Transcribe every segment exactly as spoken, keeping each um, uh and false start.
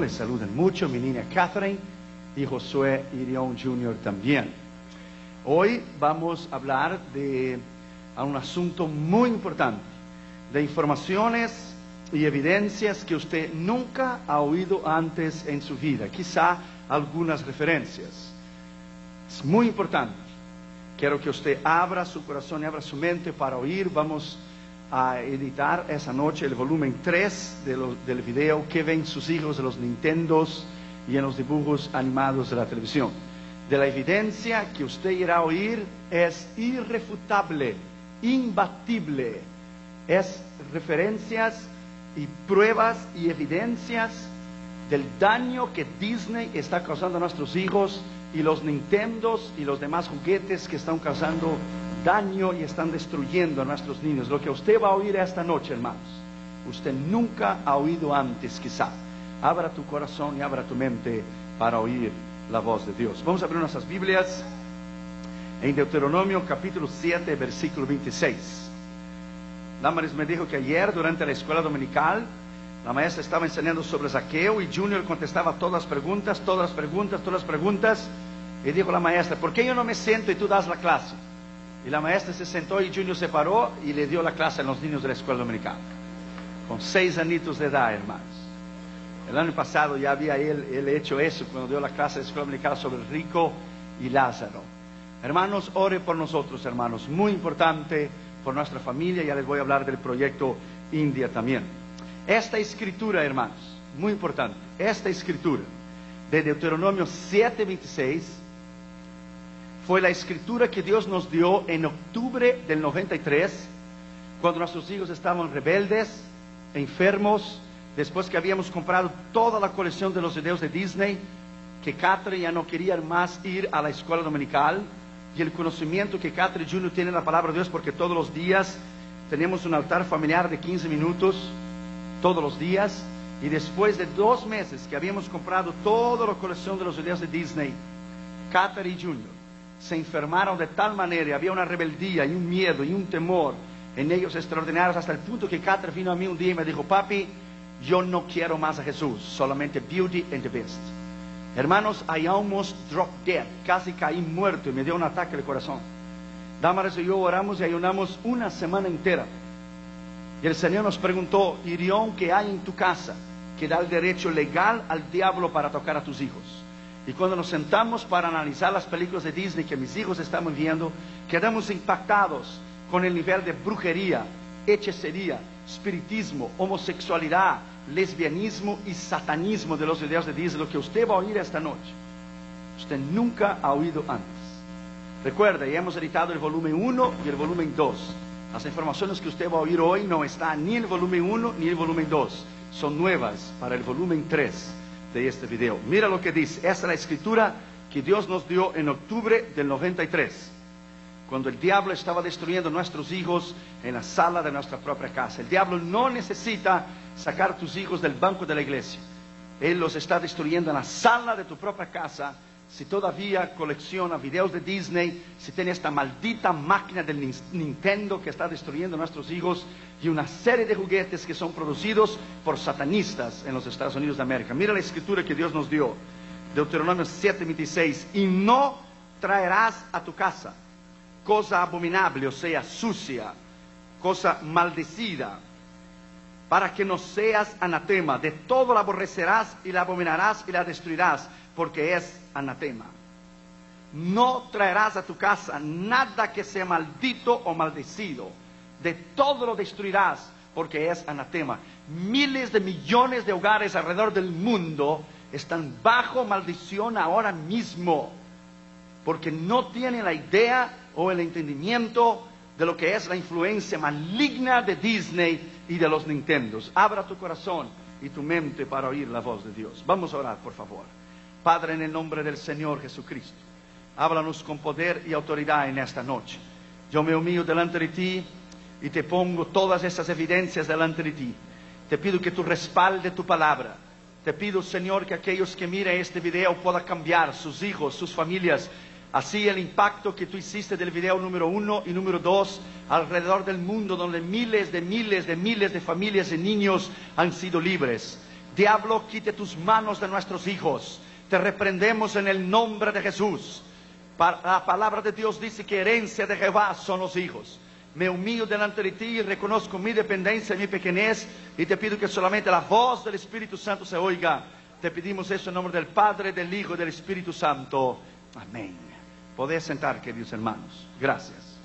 les saluden mucho, mi niña Catherine y Josué Irión junior también. Hoy vamos a hablar de a un asunto muy importante, de informaciones y evidencias que usted nunca ha oído antes en su vida, quizá algunas referencias. Es muy importante. Quiero que usted abra su corazón y abra su mente para oír. Vamos a editar esa noche el volumen tres de lo, del video que ven sus hijos de los Nintendos y en los dibujos animados de la televisión. De la evidencia que usted irá a oír es irrefutable, imbatible. Es referencias y pruebas y evidencias del daño que Disney está causando a nuestros hijos y los Nintendos y los demás juguetes que están causando daño y están destruyendo a nuestros niños. Lo que usted va a oír esta noche, hermanos, usted nunca ha oído antes, quizá. Abra tu corazón y abra tu mente para oír la voz de Dios. Vamos a abrir nuestras Biblias en Deuteronomio capítulo siete, versículo veintiséis. Damaris me dijo que ayer durante la escuela dominical la maestra estaba enseñando sobre Zaqueo y Junior contestaba todas las preguntas, todas las preguntas, todas las preguntas. Y dijo la maestra, ¿por qué yo no me siento y tú das la clase? Y la maestra se sentó y Junior se paró y le dio la clase a los niños de la escuela dominical. Con seis añitos de edad, hermanos. El año pasado ya había él, él hecho eso cuando dio la clase de la escuela dominical sobre el rico y Lázaro. Hermanos, ore por nosotros, hermanos. Muy importante por nuestra familia. Ya les voy a hablar del proyecto India también. Esta escritura, hermanos, muy importante. Esta escritura de Deuteronomio siete, veintiséis fue la escritura que Dios nos dio en octubre del noventa y tres, cuando nuestros hijos estaban rebeldes, enfermos, después que habíamos comprado toda la colección de los videos de Disney, que Catherine ya no quería más ir a la escuela dominical, y el conocimiento que Catherine junior tiene en la palabra de Dios, porque todos los días tenemos un altar familiar de quince minutos, todos los días, y después de dos meses que habíamos comprado toda la colección de los videos de Disney, Catherine junior se enfermaron de tal manera, había una rebeldía y un miedo y un temor en ellos extraordinarios, hasta el punto que Catherine vino a mí un día y me dijo, papi, yo no quiero más a Jesús, solamente Beauty and the Beast. Hermanos, I almost dropped dead, casi caí muerto y me dio un ataque al corazón. Damaris y yo oramos y ayunamos una semana entera. Y el Señor nos preguntó, Irión, ¿qué hay en tu casa que da el derecho legal al diablo para tocar a tus hijos? Y cuando nos sentamos para analizar las películas de Disney que mis hijos estamos viendo, quedamos impactados con el nivel de brujería, hechicería, espiritismo, homosexualidad, lesbianismo y satanismo de los videos de Disney, lo que usted va a oír esta noche. Usted nunca ha oído antes. Recuerda, ya hemos editado el volumen uno y el volumen dos. Las informaciones que usted va a oír hoy no están ni en el volumen uno ni en el volumen dos. Son nuevas para el volumen tres de este video. Mira lo que dice. Esta es la escritura que Dios nos dio en octubre del noventa y tres. Cuando el diablo estaba destruyendo a nuestros hijos en la sala de nuestra propia casa. El diablo no necesita sacar a tus hijos del banco de la iglesia. Él los está destruyendo en la sala de tu propia casa. Si todavía colecciona videos de Disney, si tiene esta maldita máquina del Nintendo que está destruyendo a nuestros hijos y una serie de juguetes que son producidos por satanistas en los Estados Unidos de América. Mira la escritura que Dios nos dio. Deuteronomio siete, veintiséis. Y no traerás a tu casa cosa abominable, o sea, sucia, cosa maldecida, para que no seas anatema. De todo la aborrecerás y la abominarás y la destruirás, porque es anatema. No traerás a tu casa nada que sea maldito o maldecido. De todo lo destruirás, porque es anatema. Miles de millones de hogares alrededor del mundo están bajo maldición ahora mismo, porque no tienen la idea o el entendimiento de lo que es la influencia maligna de Disney y de los Nintendos. Abra tu corazón y tu mente para oír la voz de Dios. Vamos a orar, por favor. Padre, en el nombre del Señor Jesucristo, háblanos con poder y autoridad en esta noche. Yo me humillo delante de ti y te pongo todas esas evidencias delante de ti. Te pido que tú respalde tu palabra. Te pido, Señor, que aquellos que miren este video puedan cambiar sus hijos, sus familias. Así el impacto que tú hiciste del video número uno y número dos alrededor del mundo, donde miles de miles de miles de familias y niños han sido libres. Diablo, quite tus manos de nuestros hijos. Te reprendemos en el nombre de Jesús. La palabra de Dios dice que herencia de Jehová son los hijos. Me humillo delante de ti y reconozco mi dependencia y mi pequeñez, y te pido que solamente la voz del Espíritu Santo se oiga. Te pedimos eso en nombre del Padre, del Hijo y del Espíritu Santo. Amén. Podés sentar, queridos hermanos. Gracias.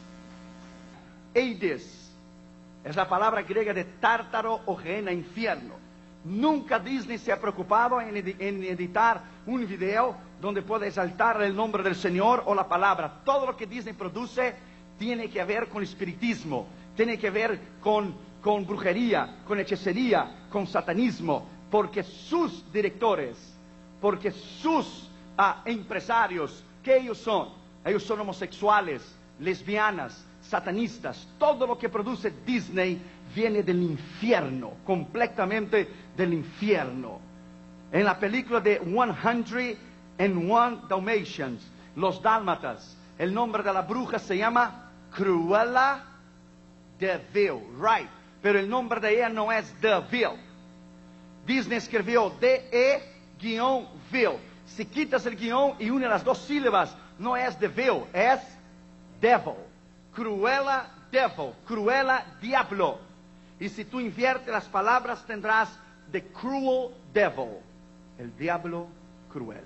Hades es la palabra griega de tártaro o gehenna, infierno. Nunca Disney se ha preocupado en, edi en editar un video donde pueda exaltar el nombre del Señor o la palabra. Todo lo que Disney produce tiene que ver con espiritismo, tiene que ver con, con brujería, con hechicería, con satanismo, porque sus directores, porque sus ah, empresarios, ¿qué ellos son? Ellos son homosexuales, lesbianas, satanistas. Todo lo que produce Disney viene del infierno, completamente del infierno. En la película de one hundred and one Dalmatians, los dálmatas, el nombre de la bruja se llama Cruella de Vil, right? Pero el nombre de ella no es de Vil. Disney escribió D E Vil. Si quitas el guión y une las dos sílabas, no es de Vil, es Devil. Cruella Devil, Cruella Diablo. Y si tú inviertes las palabras, tendrás The Cruel Devil, el diablo cruel.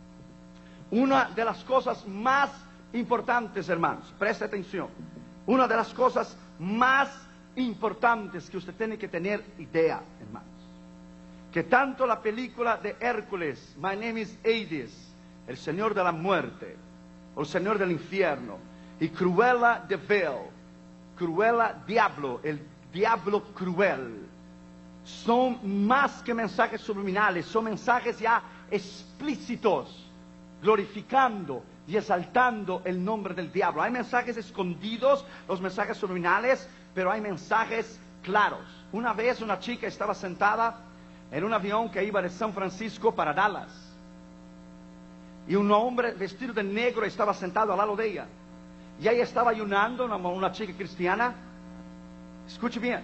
Una de las cosas más importantes, hermanos, presta atención. Una de las cosas más importantes que usted tiene que tener idea, hermanos, que tanto la película de Hércules, My Name is Hades, el Señor de la Muerte, o el Señor del Infierno, y Cruella de Vil, Cruella Diablo, el diablo cruel, son más que mensajes subliminales, son mensajes ya explícitos, glorificando y exaltando el nombre del diablo. Hay mensajes escondidos, los mensajes subliminales, pero hay mensajes claros. Una vez una chica estaba sentada en un avión que iba de San Francisco para Dallas, y un hombre vestido de negro estaba sentado al lado de ella, y ella estaba ayunando, una, una chica cristiana. Escuche bien.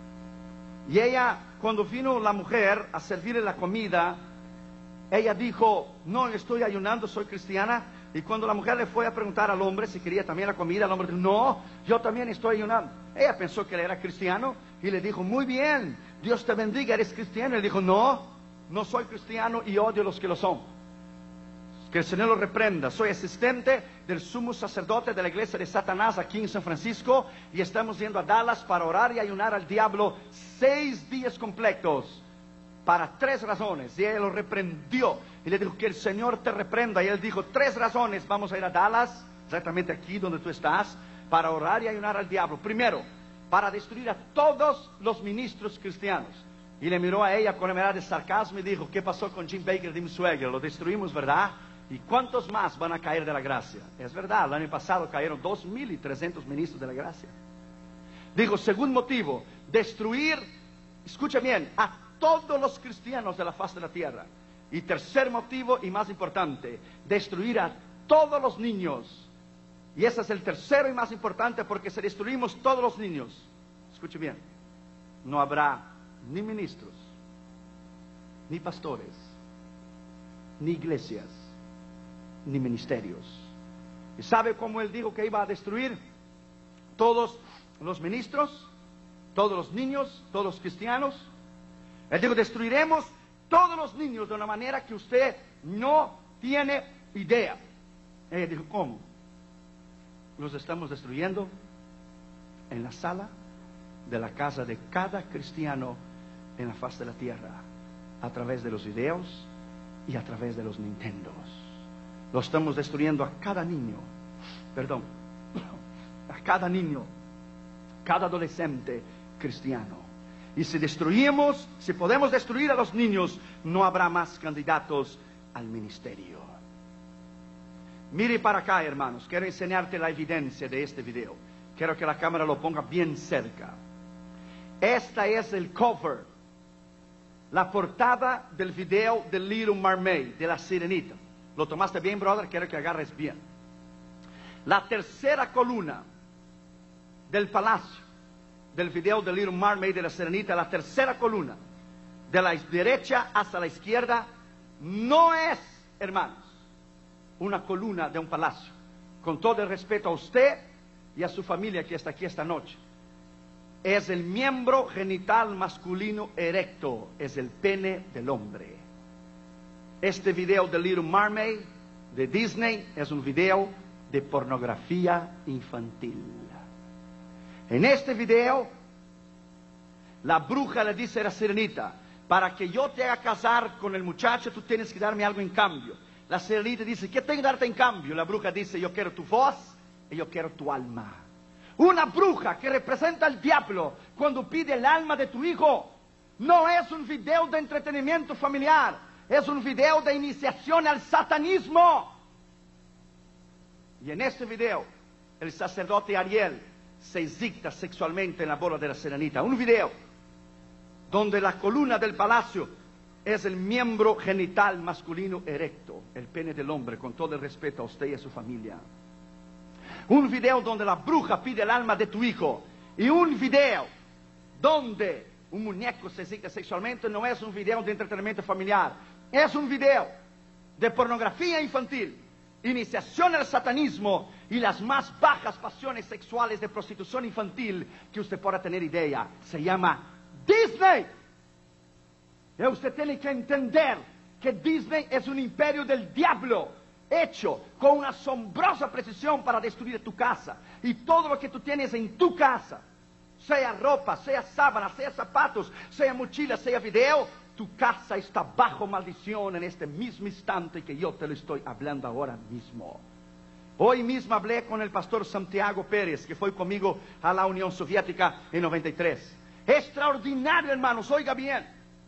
Y ella, cuando vino la mujer a servirle la comida, ella dijo: no, estoy ayunando, soy cristiana. Y cuando la mujer le fue a preguntar al hombre si quería también la comida, el hombre dijo: no, yo también estoy ayunando. Ella pensó que él era cristiano y le dijo: muy bien, Dios te bendiga, eres cristiano. Y él dijo: no, no soy cristiano y odio a los que lo son. Que el Señor lo reprenda. Soy asistente del sumo sacerdote de la iglesia de Satanás aquí en San Francisco, y estamos yendo a Dallas para orar y ayunar al diablo seis días completos para tres razones. Y él lo reprendió y le dijo: que el Señor te reprenda. Y él dijo: tres razones vamos a ir a Dallas, exactamente aquí donde tú estás, para orar y ayunar al diablo. Primero, para destruir a todos los ministros cristianos. Y le miró a ella con una mirada de sarcasmo y dijo: ¿qué pasó con Jim Baker de mi suegra? Lo destruimos, ¿verdad? ¿Y cuántos más van a caer de la gracia? Es verdad, el año pasado cayeron dos mil y trescientos ministros de la gracia. Digo, segundo motivo, destruir, escucha bien, a todos los cristianos de la faz de la tierra. Y tercer motivo, y más importante, destruir a todos los niños. Y ese es el tercero y más importante, porque si destruimos todos los niños, escuche bien, no habrá ni ministros, ni pastores, ni iglesias, ni ministerios. ¿Y sabe cómo él dijo que iba a destruir? Todos los ministros, todos los niños, todos los cristianos. Él dijo: destruiremos todos los niños de una manera que usted no tiene idea. Ella dijo: ¿cómo? Los estamos destruyendo en la sala de la casa de cada cristiano en la faz de la tierra, a través de los videos y a través de los Nintendos. Lo estamos destruyendo a cada niño, perdón, a cada niño, cada adolescente cristiano. Y si destruimos, si podemos destruir a los niños, no habrá más candidatos al ministerio. Mire para acá, hermanos, quiero enseñarte la evidencia de este video. Quiero que la cámara lo ponga bien cerca. Esta es el cover, la portada del video de Little Mermaid, de la Sirenita. ¿Lo tomaste bien, brother? Quiero que agarres bien. La tercera columna del palacio, del video de Little Mermaid, de la Sirenita, la tercera columna de la derecha hasta la izquierda, no es, hermanos, una columna de un palacio. Con todo el respeto a usted y a su familia que está aquí esta noche, es el miembro genital masculino erecto, es el pene del hombre. Este video de Little Mermaid de Disney es un video de pornografía infantil. En este video, la bruja le dice a la sirenita: para que yo te haga casar con el muchacho, tú tienes que darme algo en cambio. La sirenita dice: ¿qué tengo que darte en cambio? La bruja dice: yo quiero tu voz y yo quiero tu alma. Una bruja que representa al diablo cuando pide el alma de tu hijo, no es un video de entretenimiento familiar, es un video de iniciación al satanismo. Y en este video, el sacerdote Ariel se excita sexualmente en la boda de la sirenita. Un video donde la columna del palacio es el miembro genital masculino erecto, el pene del hombre, con todo el respeto a usted y a su familia. Un video donde la bruja pide el alma de tu hijo. Y un video donde un muñeco se excita sexualmente no es un video de entretenimiento familiar, es un video de pornografía infantil, iniciación al satanismo y las más bajas pasiones sexuales de prostitución infantil que usted pueda tener idea. Se llama Disney. Y usted tiene que entender que Disney es un imperio del diablo, hecho con una asombrosa precisión para destruir tu casa. Y todo lo que tú tienes en tu casa, sea ropa, sea sábana, sea zapatos, sea mochila, sea video, tu casa está bajo maldición en este mismo instante que yo te lo estoy hablando ahora mismo. Hoy mismo hablé con el pastor Santiago Pérez, que fue conmigo a la Unión Soviética en noventa y tres. Extraordinario, hermanos, oiga bien.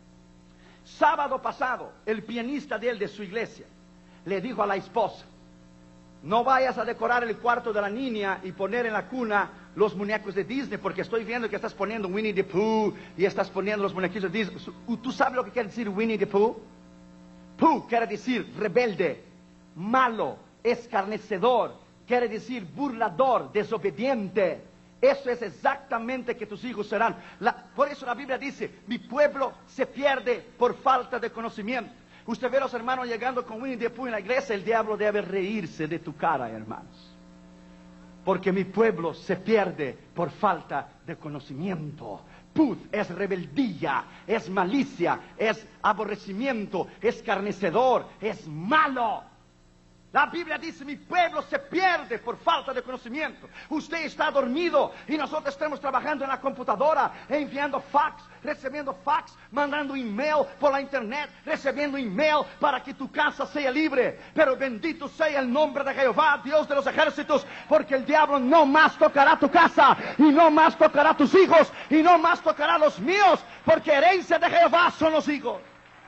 Sábado pasado, el pianista de él, de su iglesia, le dijo a la esposa: no vayas a decorar el cuarto de la niña y poner en la cuna los muñecos de Disney, porque estoy viendo que estás poniendo Winnie the Pooh y estás poniendo los muñequitos de Disney. ¿Tú sabes lo que quiere decir Winnie the Pooh? Pooh quiere decir rebelde, malo, escarnecedor, quiere decir burlador, desobediente. Eso es exactamente que tus hijos serán. La, por eso la Biblia dice: mi pueblo se pierde por falta de conocimiento. Usted ve a los hermanos llegando con Winnie the Pooh en la iglesia, el diablo debe reírse de tu cara, hermanos. Porque mi pueblo se pierde por falta de conocimiento. Pooh es rebeldía, es malicia, es aborrecimiento, es escarnecedor, es malo. La Biblia dice: mi pueblo se pierde por falta de conocimiento. Usted está dormido y nosotros estamos trabajando en la computadora, enviando fax, recibiendo fax, mandando email por la internet, recibiendo email para que tu casa sea libre. Pero bendito sea el nombre de Jehová, Dios de los ejércitos, porque el diablo no más tocará tu casa, y no más tocará tus hijos, y no más tocará los míos, porque herencia de Jehová son los hijos.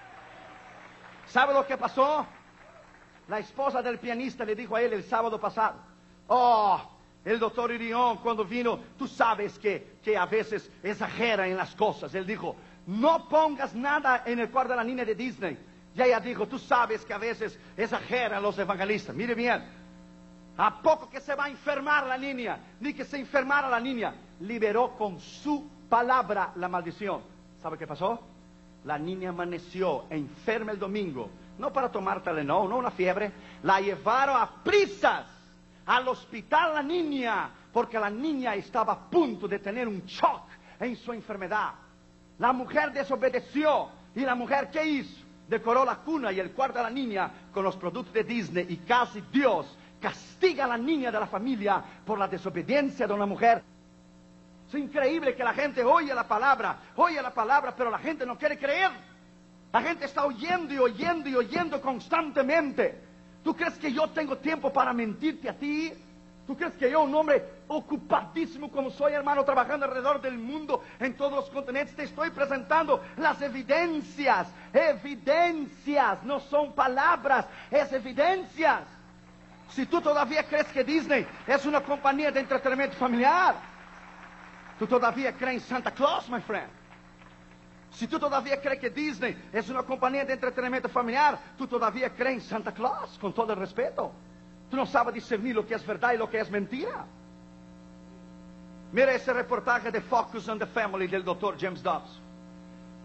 ¿Sabe lo que pasó? La esposa del pianista le dijo a él el sábado pasado: oh, el doctor Irión cuando vino, tú sabes que, que a veces exagera en las cosas. Él dijo: no pongas nada en el cuarto de la niña de Disney. Y ella dijo: tú sabes que a veces exageran los evangelistas. Mire bien, a poco que se va a enfermar la niña, ni que se enfermara la niña, liberó con su palabra la maldición. ¿Sabe qué pasó? La niña amaneció enferma el domingo. No para tomar Telenol, no una fiebre. La llevaron a prisas al hospital la niña, porque la niña estaba a punto de tener un shock en su enfermedad. La mujer desobedeció. ¿Y la mujer qué hizo? Decoró la cuna y el cuarto de la niña con los productos de Disney, y casi Dios castiga a la niña de la familia por la desobediencia de una mujer. Es increíble que la gente oye la palabra, oye la palabra, pero la gente no quiere creer. La gente está oyendo y oyendo y oyendo constantemente. ¿Tú crees que yo tengo tiempo para mentirte a ti? ¿Tú crees que yo, un hombre ocupadísimo como soy, hermano, trabajando alrededor del mundo, en todos los continentes, te estoy presentando las evidencias? Evidencias, no son palabras, es evidencias. Si tú todavía crees que Disney es una compañía de entretenimiento familiar, tú todavía crees en Santa Claus, my friend. Si tú todavía crees que Disney es una compañía de entretenimiento familiar, tú todavía crees en Santa Claus, con todo el respeto. Tú no sabes discernir lo que es verdad y lo que es mentira. Mira ese reportaje de Focus on the Family del doctor James Dobbs.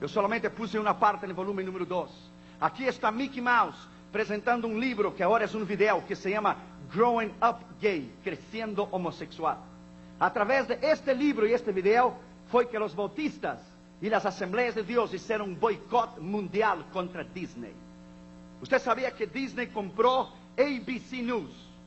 Yo solamente puse una parte en el volumen número dos. Aquí está Mickey Mouse presentando un libro que ahora es un video que se llama Growing Up Gay, Creciendo Homosexual. A través de este libro y este video fue que los bautistas y las asambleas de Dios hicieron un boicot mundial contra Disney. ¿Usted sabía que Disney compró A B C News?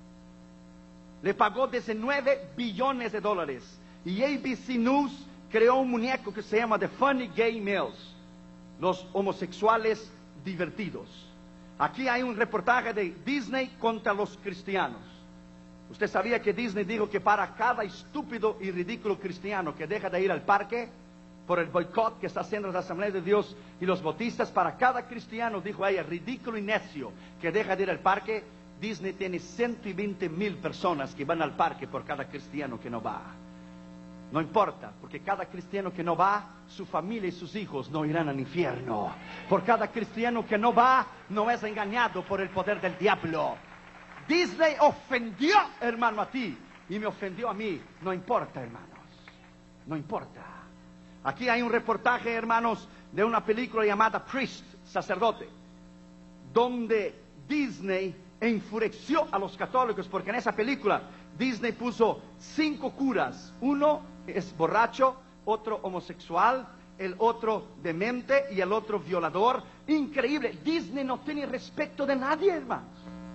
Le pagó diecinueve billones de dólares. Y A B C News creó un muñeco que se llama The Funny Gay Males, los homosexuales divertidos. Aquí hay un reportaje de Disney contra los cristianos. ¿Usted sabía que Disney dijo que para cada estúpido y ridículo cristiano que deja de ir al parque por el boicot que está haciendo las asambleas de Dios y los bautistas, para cada cristiano, dijo ella, ridículo y necio que deja de ir al parque, Disney tiene ciento veinte mil personas que van al parque por cada cristiano que no va. No importa, porque cada cristiano que no va, su familia y sus hijos no irán al infierno. Por cada cristiano que no va, no es engañado por el poder del diablo. Disney ofendió, hermano, a ti y me ofendió a mí. No importa, hermanos, no importa. Aquí hay un reportaje, hermanos, de una película llamada Priest, sacerdote, donde Disney enfureció a los católicos, porque en esa película Disney puso cinco curas. Uno es borracho, otro homosexual, el otro demente y el otro violador. Increíble. Disney no tiene respeto de nadie, hermanos.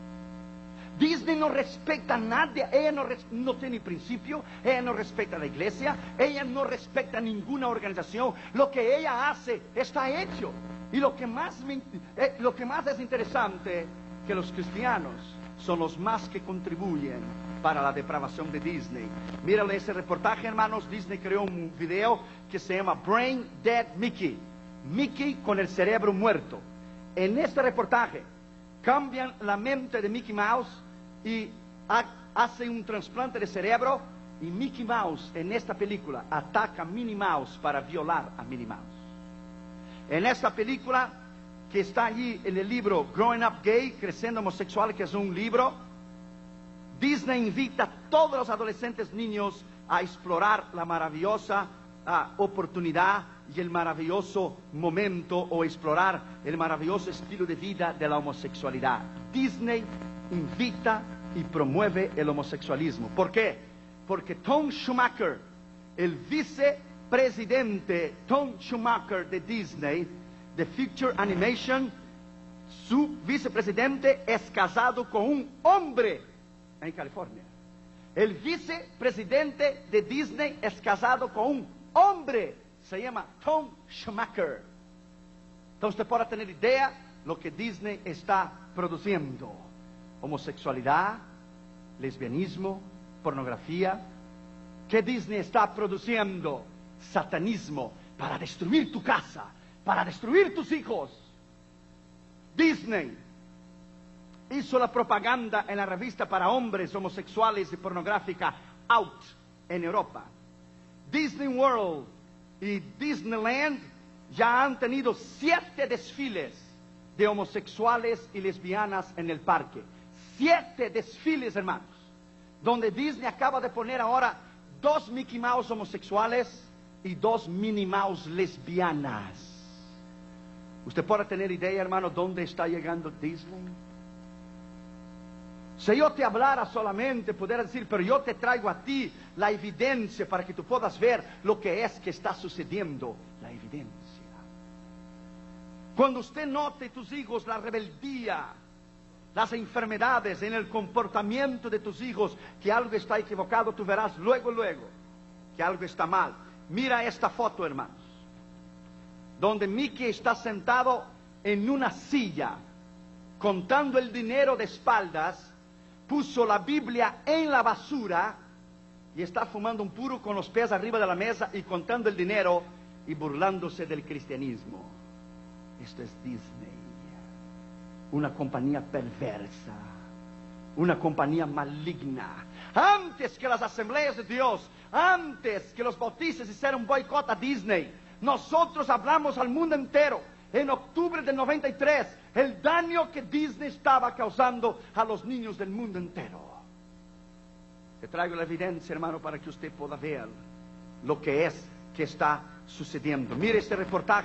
Disney no respeta a nadie. Ella no, res, no tiene principio. Ella no respeta a la iglesia. Ella no respeta a ninguna organización. Lo que ella hace está hecho. Y lo que más, me, eh, lo que más es interesante, que los cristianos son los más que contribuyen para la depravación de Disney. Mírale ese reportaje, hermanos. Disney creó un video que se llama Brain Dead Mickey. Mickey con el cerebro muerto. En este reportaje cambian la mente de Mickey Mouse y ha, hace un trasplante de cerebro, y Mickey Mouse en esta película ataca a Minnie Mouse para violar a Minnie Mouse. En esta película que está allí en el libro Growing Up Gay, Creciendo Homosexual, que es un libro, Disney invita a todos los adolescentes niños a explorar la maravillosa uh, oportunidad y el maravilloso momento, o explorar el maravilloso estilo de vida de la homosexualidad. Disney invita y promueve el homosexualismo. ¿Por qué? Porque Tom Schumacher, el vicepresidente Tom Schumacher de Disney, de Future Animation, su vicepresidente es casado con un hombre en California. El vicepresidente de Disney es casado con un hombre. Se llama Tom Schumacher. Entonces usted podrá tener idea lo que Disney está produciendo: homosexualidad, lesbianismo, pornografía. ¿Qué Disney está produciendo? Satanismo, para destruir tu casa, para destruir tus hijos. Disney hizo la propaganda en la revista para hombres homosexuales y pornográfica Out en Europa. Disney World y Disneyland ya han tenido siete desfiles de homosexuales y lesbianas en el parque. Siete desfiles, hermanos, donde Disney acaba de poner ahora dos Mickey Mouse homosexuales y dos Minnie Mouse lesbianas. ¿Usted puede tener idea, hermano, dónde está llegando Disney? Si yo te hablara solamente, pudiera decir, pero yo te traigo a ti la evidencia para que tú puedas ver lo que es que está sucediendo. La evidencia. Cuando usted note en tus hijos la rebeldía, las enfermedades en el comportamiento de tus hijos, que algo está equivocado, tú verás luego, luego, que algo está mal. Mira esta foto, hermanos, donde Mickey está sentado en una silla, contando el dinero de espaldas, puso la Biblia en la basura y está fumando un puro con los pies arriba de la mesa y contando el dinero y burlándose del cristianismo. Esto es Disney, una compañía perversa, una compañía maligna. Antes que las asambleas de Dios, antes que los bautistas hicieran un boicot a Disney, nosotros hablamos al mundo entero en octubre del noventa y tres el daño que Disney estaba causando a los niños del mundo entero. Te traigo la evidencia, hermano, para que usted pueda ver lo que es que está sucediendo. Mire este reportaje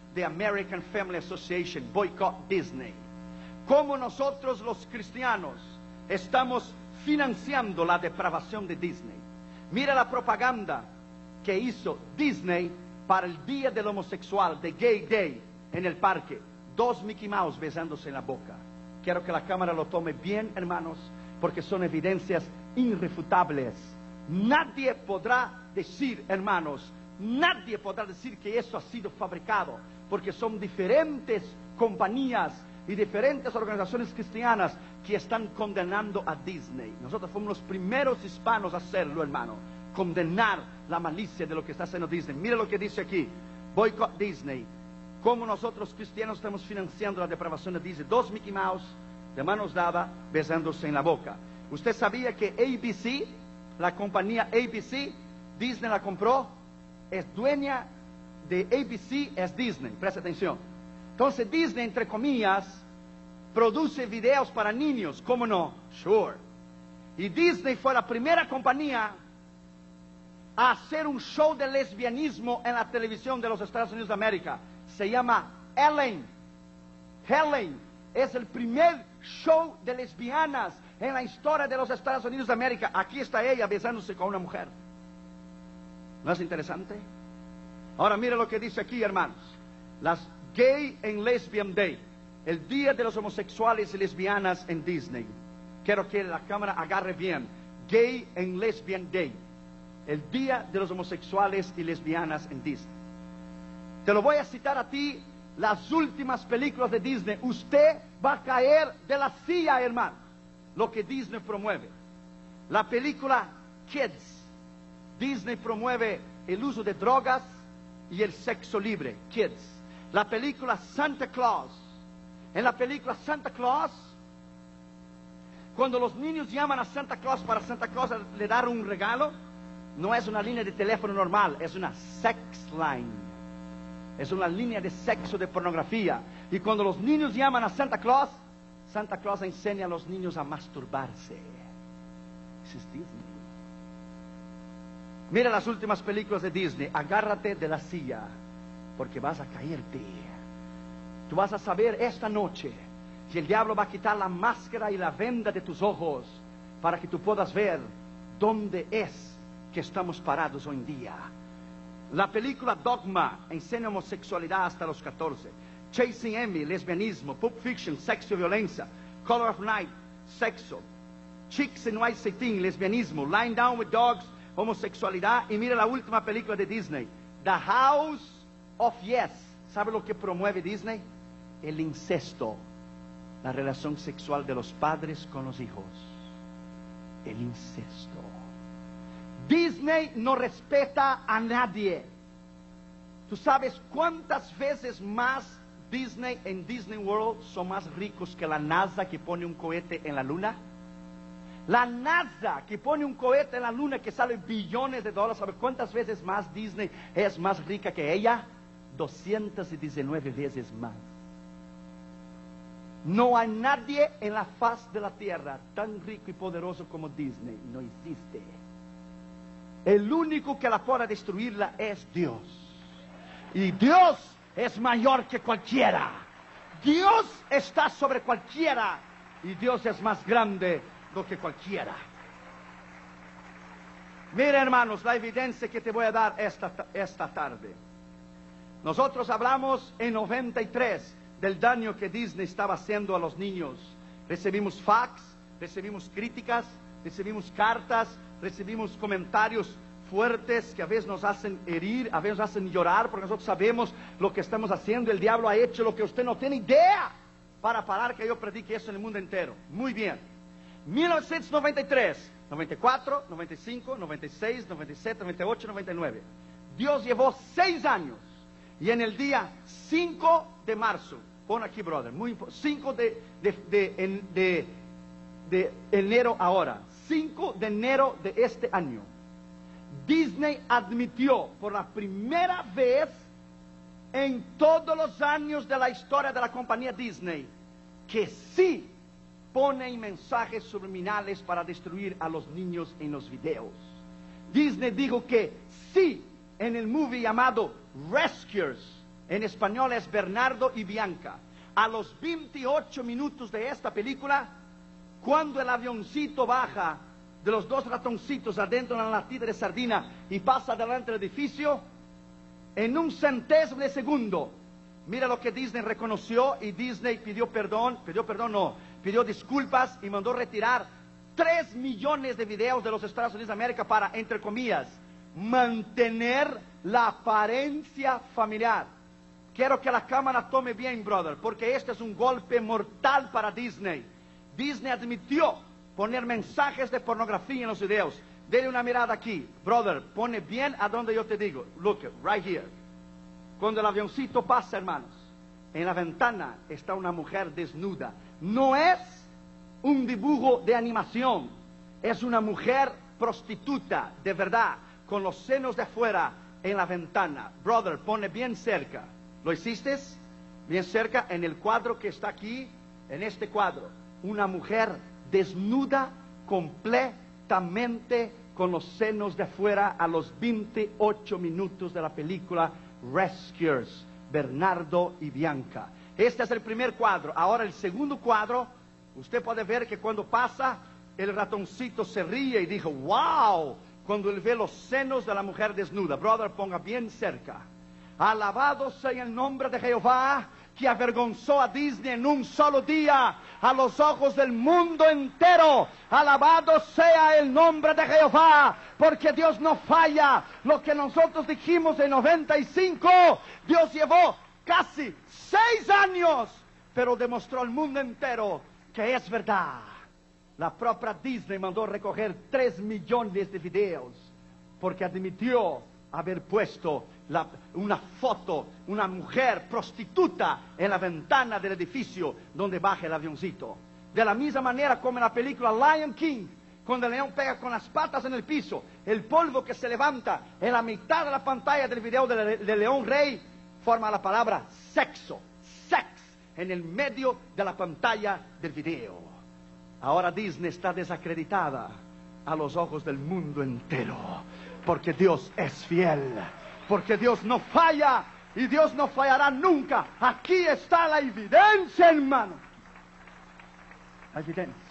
de American Family Association, Boycott Disney. Cómo nosotros los cristianos estamos financiando la depravación de Disney. Mira la propaganda que hizo Disney para el Día del Homosexual, de Gay Day, en el parque. Dos Mickey Mouse besándose en la boca. Quiero que la cámara lo tome bien, hermanos, porque son evidencias irrefutables. Nadie podrá decir, hermanos, nadie podrá decir que eso ha sido fabricado, porque son diferentes compañías y diferentes organizaciones cristianas que están condenando a Disney. Nosotros fuimos los primeros hispanos a hacerlo, hermano, condenar la malicia de lo que está haciendo Disney. Mira lo que dice aquí, Boycott Disney. Cómo nosotros cristianos estamos financiando la depravación de Disney. Dos Mickey Mouse de manos dadas besándose en la boca. ¿Usted sabía que A B C, la compañía A B C, Disney la compró? Es dueña de A B C, es Disney, presta atención. Entonces Disney, entre comillas, produce videos para niños, ¿cómo no? Sure. Y Disney fue la primera compañía a hacer un show de lesbianismo en la televisión de los Estados Unidos de América. Se llama Ellen. Ellen es el primer show de lesbianas en la historia de los Estados Unidos de América. Aquí está ella besándose con una mujer. ¿No es interesante? Ahora mira lo que dice aquí, hermanos. Las Gay and Lesbian Day, el día de los homosexuales y lesbianas en Disney. Quiero que la cámara agarre bien. Gay and Lesbian Day, el día de los homosexuales y lesbianas en Disney. Te lo voy a citar a ti, las últimas películas de Disney. Usted va a caer de la silla, hermano, lo que Disney promueve. La película Kids. Disney promueve el uso de drogas y el sexo libre. Kids. La película Santa Claus. En la película Santa Claus, cuando los niños llaman a Santa Claus para Santa Claus le dar un regalo, no es una línea de teléfono normal, es una sex line. Es una línea de sexo, de pornografía. Y cuando los niños llaman a Santa Claus, Santa Claus enseña a los niños a masturbarse. Eso es Disney. Mira las últimas películas de Disney. Agárrate de la silla, porque vas a caerte. Tú vas a saber esta noche que el diablo va a quitar la máscara y la venda de tus ojos para que tú puedas ver dónde es que estamos parados hoy en día. La película Dogma enseña homosexualidad hasta los catorce. Chasing Amy, lesbianismo. Pulp Fiction, sexo y violencia. Color of Night, sexo. Chicks in White Satin, lesbianismo. Lying Down with Dogs, homosexualidad. Y mira la última película de Disney, The House of Yes. ¿Sabe lo que promueve Disney? El incesto. La relación sexual de los padres con los hijos. El incesto. Disney no respeta a nadie. ¿Tú sabes cuántas veces más Disney en Disney World son más ricos que la NASA que pone un cohete en la luna? La NASA que pone un cohete en la luna que sale billones de dólares. ¿Sabe cuántas veces más Disney es más rica que ella? doscientas diecinueve veces más. No hay nadie en la faz de la tierra tan rico y poderoso como Disney. No existe. El único que la puede destruirla es Dios. Y Dios es mayor que cualquiera. Dios está sobre cualquiera. Y Dios es más grande do que cualquiera. Mira, hermanos, la evidencia que te voy a dar esta, esta tarde. Nosotros hablamos en noventa y tres del daño que Disney estaba haciendo a los niños. Recibimos fax, recibimos críticas, recibimos cartas, recibimos comentarios fuertes que a veces nos hacen herir, a veces nos hacen llorar, porque nosotros sabemos lo que estamos haciendo. El diablo ha hecho lo que usted no tiene idea para parar que yo predique eso en el mundo entero. Muy bien. mil novecientos noventa y tres, noventa y cuatro, noventa y cinco, noventa y seis, noventa y siete, noventa y ocho, noventa y nueve. Dios llevó seis años. Y en el día cinco de marzo, pon aquí, brother, muy importante, cinco de, de, de, de, de enero ahora, cinco de enero de este año, Disney admitió por la primera vez en todos los años de la historia de la compañía Disney que sí pone mensajes subliminales para destruir a los niños en los videos. Disney dijo que sí, en el movie llamado Rescuers, En español es Bernardo y Bianca. A los veintiocho minutos de esta película, cuando el avioncito baja de los dos ratoncitos adentro de la latita de sardina y pasa delante del edificio, en un centésimo de segundo, mira lo que Disney reconoció, y Disney pidió perdón, pidió perdón no, pidió disculpas y mandó retirar tres millones de videos de los Estados Unidos de América para, entre comillas, mantener la apariencia familiar. Quiero que la cámara tome bien, brother, porque este es un golpe mortal para Disney. Disney admitió poner mensajes de pornografía en los videos. Dele una mirada aquí, brother, pone bien a donde yo te digo. Look, right here. Cuando el avioncito pasa, hermanos, en la ventana está una mujer desnuda. No es un dibujo de animación, es una mujer prostituta, de verdad, con los senos de afuera en la ventana. Brother, pone bien cerca. ¿Lo hiciste? Bien cerca, en el cuadro que está aquí, en este cuadro. Una mujer desnuda completamente con los senos de afuera a los veintiocho minutos de la película Rescuers, Bernardo y Bianca. Este es el primer cuadro. Ahora el segundo cuadro, usted puede ver que cuando pasa, el ratoncito se ríe y dijo, wow, cuando él ve los senos de la mujer desnuda. Brother, ponga bien cerca. Alabado sea el nombre de Jehová, que avergonzó a Disney en un solo día a los ojos del mundo entero. Alabado sea el nombre de Jehová, porque Dios no falla. Lo que nosotros dijimos en noventa y cinco, Dios llevó casi seis años, pero demostró al mundo entero que es verdad. La propia Disney mandó recoger tres millones de videos, porque admitió haber puesto la, una foto, una mujer prostituta en la ventana del edificio donde baja el avioncito. De la misma manera como en la película Lion King, cuando el león pega con las patas en el piso, el polvo que se levanta en la mitad de la pantalla del video del, del león rey forma la palabra sexo, sex, en el medio de la pantalla del video. Ahora Disney está desacreditada a los ojos del mundo entero, porque Dios es fiel, porque Dios no falla y Dios no fallará nunca. Aquí está la evidencia, hermano. La evidencia.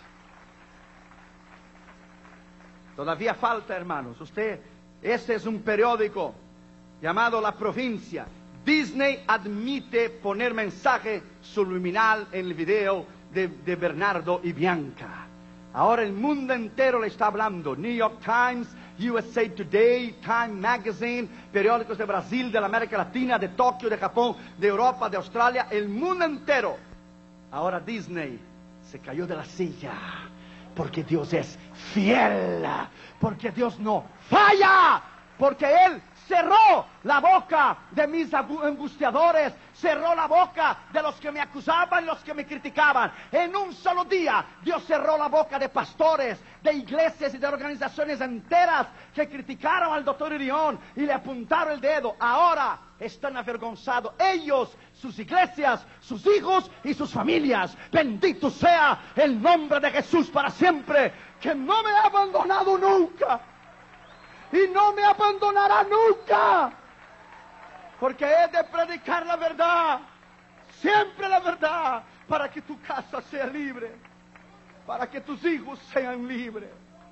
Todavía falta, hermanos. Usted, este es un periódico llamado La Provincia. Disney admite poner mensaje subliminal en el video de, de Bernardo y Bianca. Ahora el mundo entero le está hablando. New York Times, U S A Today, Time Magazine, periódicos de Brasil, de la América Latina, de Tokio, de Japón, de Europa, de Australia, el mundo entero. Ahora Disney se cayó de la silla, porque Dios es fiel, porque Dios no falla, porque Él cerró la boca de mis angustiadores, cerró la boca de los que me acusaban y los que me criticaban. En un solo día, Dios cerró la boca de pastores, de iglesias y de organizaciones enteras que criticaron al doctor Irión y le apuntaron el dedo. Ahora están avergonzados ellos, sus iglesias, sus hijos y sus familias. Bendito sea el nombre de Jesús para siempre, que no me ha abandonado nunca y no me abandonará nunca, porque he de predicar la verdad, siempre la verdad, para que tu casa sea libre, para que tus hijos sean libres.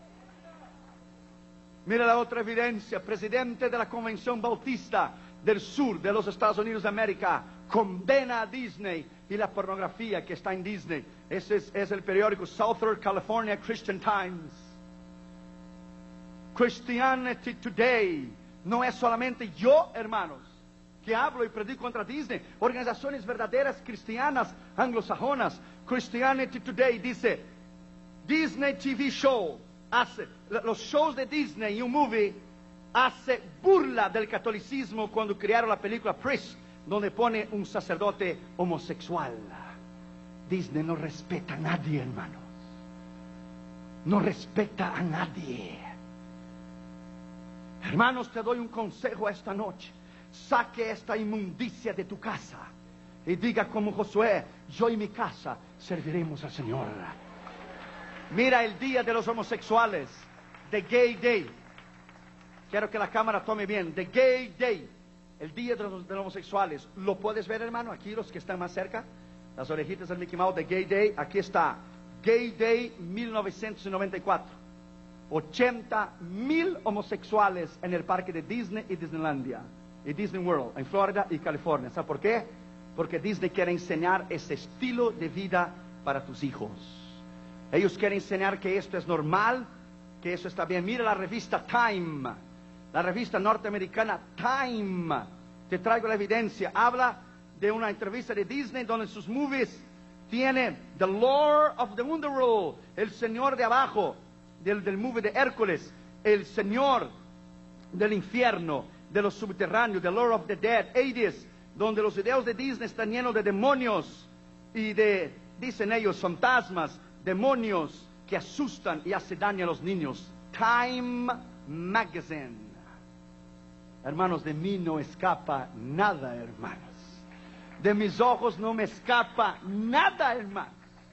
Mira la otra evidencia. Presidente de la Convención Bautista del Sur de los Estados Unidos de América condena a Disney y la pornografía que está en Disney. Ese es, es el periódico Southern California Christian Times. Christianity Today. No es solamente yo, hermanos, que hablo y predico contra Disney. Organizaciones verdaderas cristianas anglosajonas. Christianity Today dice: Disney T V Show hace, los shows de Disney y un movie hace burla del catolicismo cuando crearon la película Priest, donde pone un sacerdote homosexual. Disney no respeta a nadie, hermanos. No respeta a nadie. Hermanos, te doy un consejo esta noche. Saque esta inmundicia de tu casa y diga como Josué: yo y mi casa serviremos al Señor. Mira el día de los homosexuales, The Gay Day. Quiero que la cámara tome bien. The Gay Day el día de los, de los homosexuales. ¿Lo puedes ver, hermano? Aquí los que están más cerca, las orejitas del Mickey Mouse de Gay Day. Aquí está, Gay Day mil novecientos noventa y cuatro. ochenta mil homosexuales en el parque de Disney y Disneylandia y Disney World en Florida y California. ¿Sabe por qué? Porque Disney quiere enseñar ese estilo de vida para tus hijos. Ellos quieren enseñar que esto es normal, que eso está bien. Mira la revista Time, la revista norteamericana Time. Te traigo la evidencia. Habla de una entrevista de Disney donde en sus movies tiene The Lord of the Underworld, el señor de abajo, del, del movie de Hércules, el señor del infierno, de los subterráneos, The Lord of the Dead, Hades, donde los videos de Disney están llenos de demonios y de, dicen ellos, fantasmas, demonios que asustan y hacen daño a los niños. Time Magazine. Hermanos, de mí no escapa nada, hermanos. De mis ojos no me escapa nada, hermanos.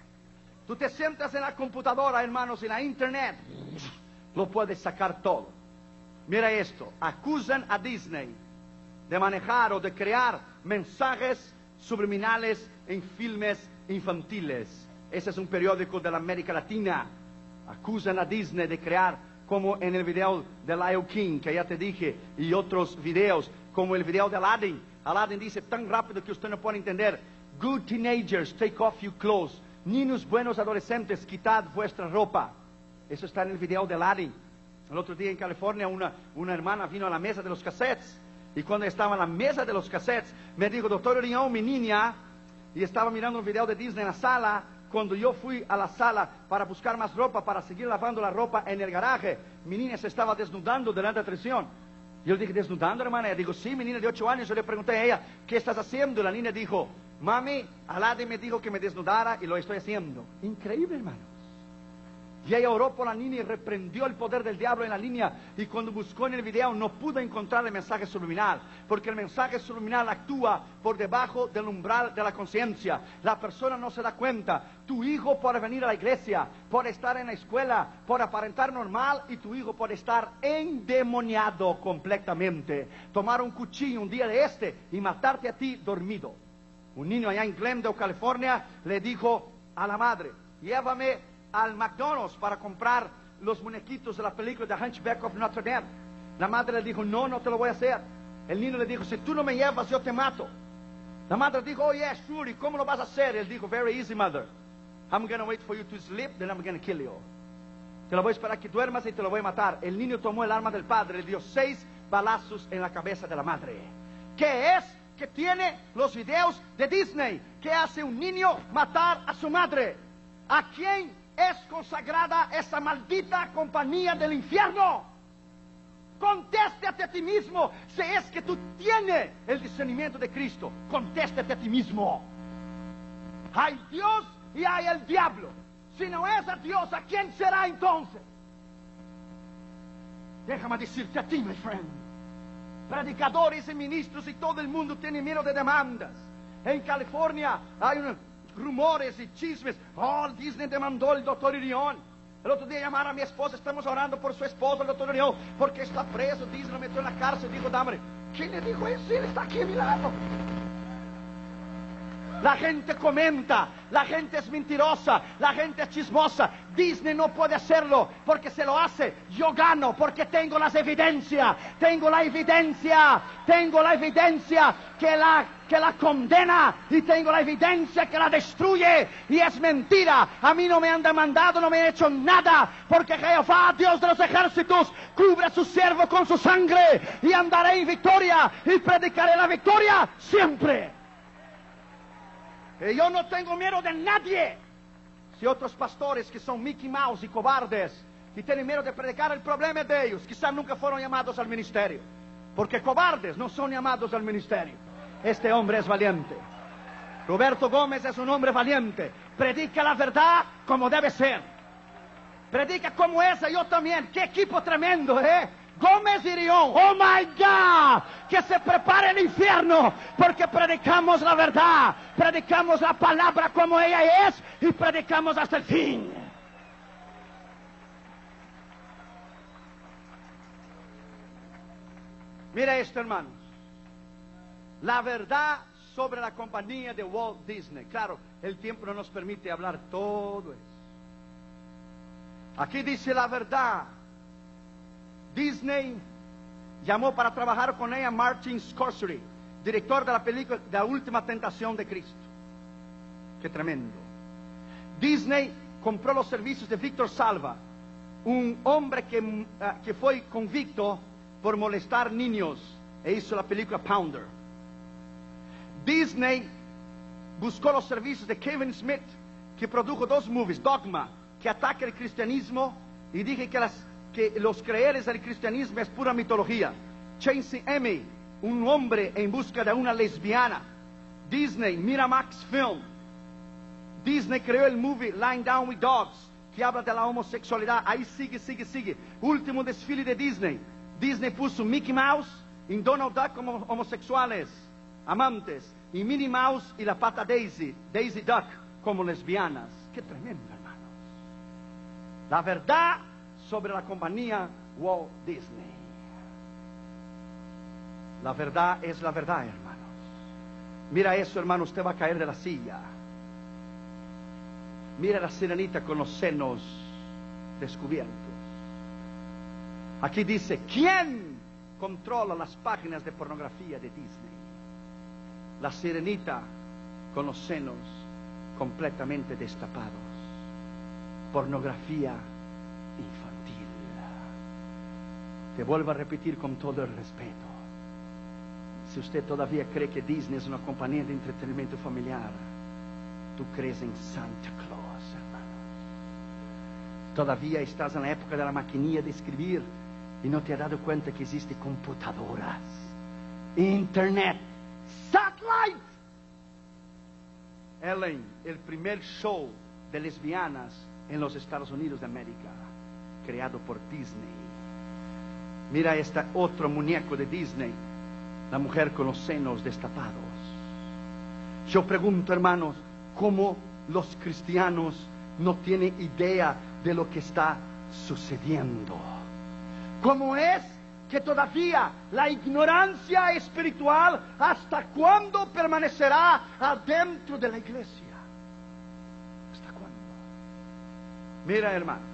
Tú te sientas en la computadora, hermanos, en la internet, lo puedes sacar todo. Mira esto, acusan a Disney de manejar o de crear mensajes subliminales en filmes infantiles. Ese es un periódico de la América Latina. Acusan a Disney de crear, como en el video de Lion King, que ya te dije, y otros videos, como el video de Aladdin. Aladdin dice tan rápido que usted no puede entender. Good teenagers, take off your clothes. Niños buenos adolescentes, quitad vuestra ropa. Eso está en el video de Aladdin. El otro día en California una, una hermana vino a la mesa de los cassettes. Y cuando estaba en la mesa de los cassettes, me dijo, doctor Orión, mi niña, y estaba mirando un video de Disney en la sala. Cuando yo fui a la sala para buscar más ropa, para seguir lavando la ropa en el garaje, mi niña se estaba desnudando delante de la televisión. Yo le dije, ¿desnudando, hermana? Ella dijo, sí, mi niña de ocho años. Yo le pregunté a ella, ¿qué estás haciendo? Y la niña dijo, mami, Aladdin me dijo que me desnudara y lo estoy haciendo. Increíble, hermanos. Y ella oró por la niña y reprendió el poder del diablo en la niña. Y cuando buscó en el video no pudo encontrar el mensaje subliminal, porque el mensaje subliminal actúa por debajo del umbral de la conciencia. La persona no se da cuenta. Tu hijo puede venir a la iglesia, puede estar en la escuela, puede aparentar normal, y tu hijo puede estar endemoniado completamente. Tomar un cuchillo un día de este y matarte a ti dormido. Un niño allá en Glendale, California, le dijo a la madre, llévame al McDonald's para comprar los muñequitos de la película de Hunchback of Notre Dame. La madre le dijo, no, no te lo voy a hacer. El niño le dijo, si tú no me llevas, yo te mato. La madre dijo, oh yes, sure, ¿y cómo lo vas a hacer? Él dijo, very easy, mother. I'm going to wait for you to sleep, then I'm going to kill you. Te lo voy a esperar que duermas y te lo voy a matar. El niño tomó el arma del padre, le dio seis balazos en la cabeza de la madre. ¿Qué es que tiene los videos de Disney? ¿Qué hace un niño matar a su madre? ¿A quién es consagrada esa maldita compañía del infierno? Contéstate a ti mismo. Si es que tú tienes el discernimiento de Cristo, contéstate a ti mismo. Hay Dios y hay el diablo. Si no es a Dios, ¿a quién será entonces? Déjame decirte a ti, my friend. Predicadores y ministros y todo el mundo tiene miedo de demandas. En California hay unos rumores y chismes. Oh, Disney demandó al doctor Irión. El otro día llamaron a mi esposa, estamos orando por su esposo, el doctor Irión, porque está preso. Disney lo metió en la cárcel. Digo, dame, ¿quién le dijo eso? Él está aquí a mi lado. La gente comenta, la gente es mentirosa, la gente es chismosa. Disney no puede hacerlo, porque se lo hace. Yo gano, porque tengo las evidencias, tengo la evidencia, tengo la evidencia que la, que la condena, y tengo la evidencia que la destruye, y es mentira. A mí no me han demandado, no me han hecho nada, porque Jehová, Dios de los ejércitos, cubre a su siervo con su sangre, y andaré en victoria, y predicaré la victoria siempre. Y yo no tengo miedo de nadie. Si otros pastores que son Mickey Mouse y cobardes, y tienen miedo de predicar, el problema es de ellos. Quizás nunca fueron llamados al ministerio, porque cobardes no son llamados al ministerio. Este hombre es valiente. Roberto Gómez es un hombre valiente. Predica la verdad como debe ser. Predica como esa, yo también. Qué equipo tremendo, ¿eh? Gómez y Rion, oh my God, que se prepare el infierno, porque predicamos la verdad, predicamos la palabra como ella es, y predicamos hasta el fin. Mira esto, hermanos. La verdad sobre la compañía de Walt Disney. Claro, el tiempo no nos permite hablar todo eso. Aquí dice la verdad. Disney llamó para trabajar con ella Martin Scorsese, director de la película de La Última Tentación de Cristo. Qué tremendo. Disney compró los servicios de Víctor Salva, un hombre que, uh, que fue convicto por molestar niños e hizo la película Pounder. Disney buscó los servicios de Kevin Smith, que produjo dos movies, Dogma, que ataca el cristianismo y dije que, las, que los creedores del cristianismo es pura mitología. Chasing Amy, un hombre en busca de una lesbiana. Disney, Miramax Film. Disney creó el movie Lying Down with Dogs, que habla de la homosexualidad. Ahí sigue, sigue, sigue. Último desfile de Disney. Disney puso Mickey Mouse y Donald Duck como homosexuales, amantes, y Minnie Mouse y la pata Daisy, Daisy Duck, como lesbianas. Qué tremendo, hermanos. La verdad sobre la compañía Walt Disney. La verdad es la verdad, hermanos. Mira eso, hermano, usted va a caer de la silla. Mira la sirenita con los senos descubiertos. Aquí dice, ¿quién controla las páginas de pornografía de Disney? La sirenita con los senos completamente destapados. Pornografía infantil. Te vuelvo a repetir con todo el respeto. Si usted todavía cree que Disney es una compañía de entretenimiento familiar, tú crees en Santa Claus, hermano. Todavía estás en la época de la maquinilla de escribir y no te has dado cuenta que existen computadoras, internet, satellite. Ellen, el primer show de lesbianas en los Estados Unidos de América, creado por Disney. Mira este otro muñeco de Disney, la mujer con los senos destapados. Yo pregunto, hermanos, ¿cómo los cristianos no tienen idea de lo que está sucediendo? ¿Cómo es que todavía la ignorancia espiritual, hasta cuándo permanecerá adentro de la iglesia? ¿Hasta cuándo? Mira, hermanos,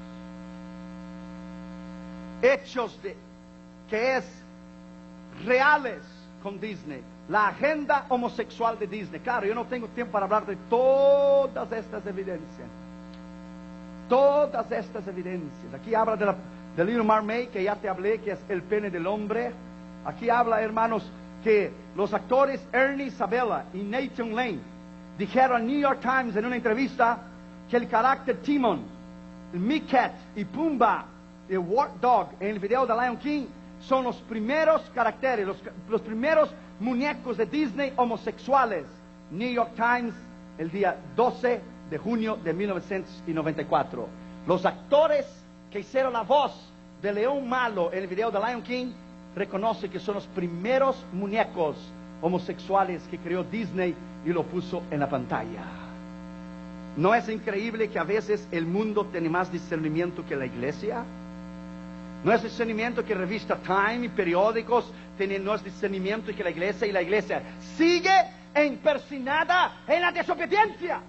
hechos de que es reales con Disney, la agenda homosexual de Disney. Claro, yo no tengo tiempo para hablar de todas estas evidencias. Todas estas evidencias. Aquí habla de la de Little Mermaid, que ya te hablé, que es el pene del hombre. Aquí habla, hermanos, que los actores Ernie Isabella y Nathan Lane dijeron al New York Times en una entrevista que el carácter Timon, el Meerkat y Pumbaa, el Wart Dog en el video de Lion King son los primeros caracteres, los, los primeros muñecos de Disney homosexuales. New York Times, el día doce de junio de mil novecientos noventa y cuatro. Los actores que hicieron la voz de León Malo en el video de Lion King reconocen que son los primeros muñecos homosexuales que creó Disney y lo puso en la pantalla. ¿No es increíble que a veces el mundo tiene más discernimiento que la iglesia? ¿No es discernimiento que revista Time y periódicos tienen más discernimiento que la iglesia? Y la iglesia sigue empersinada en la desobediencia.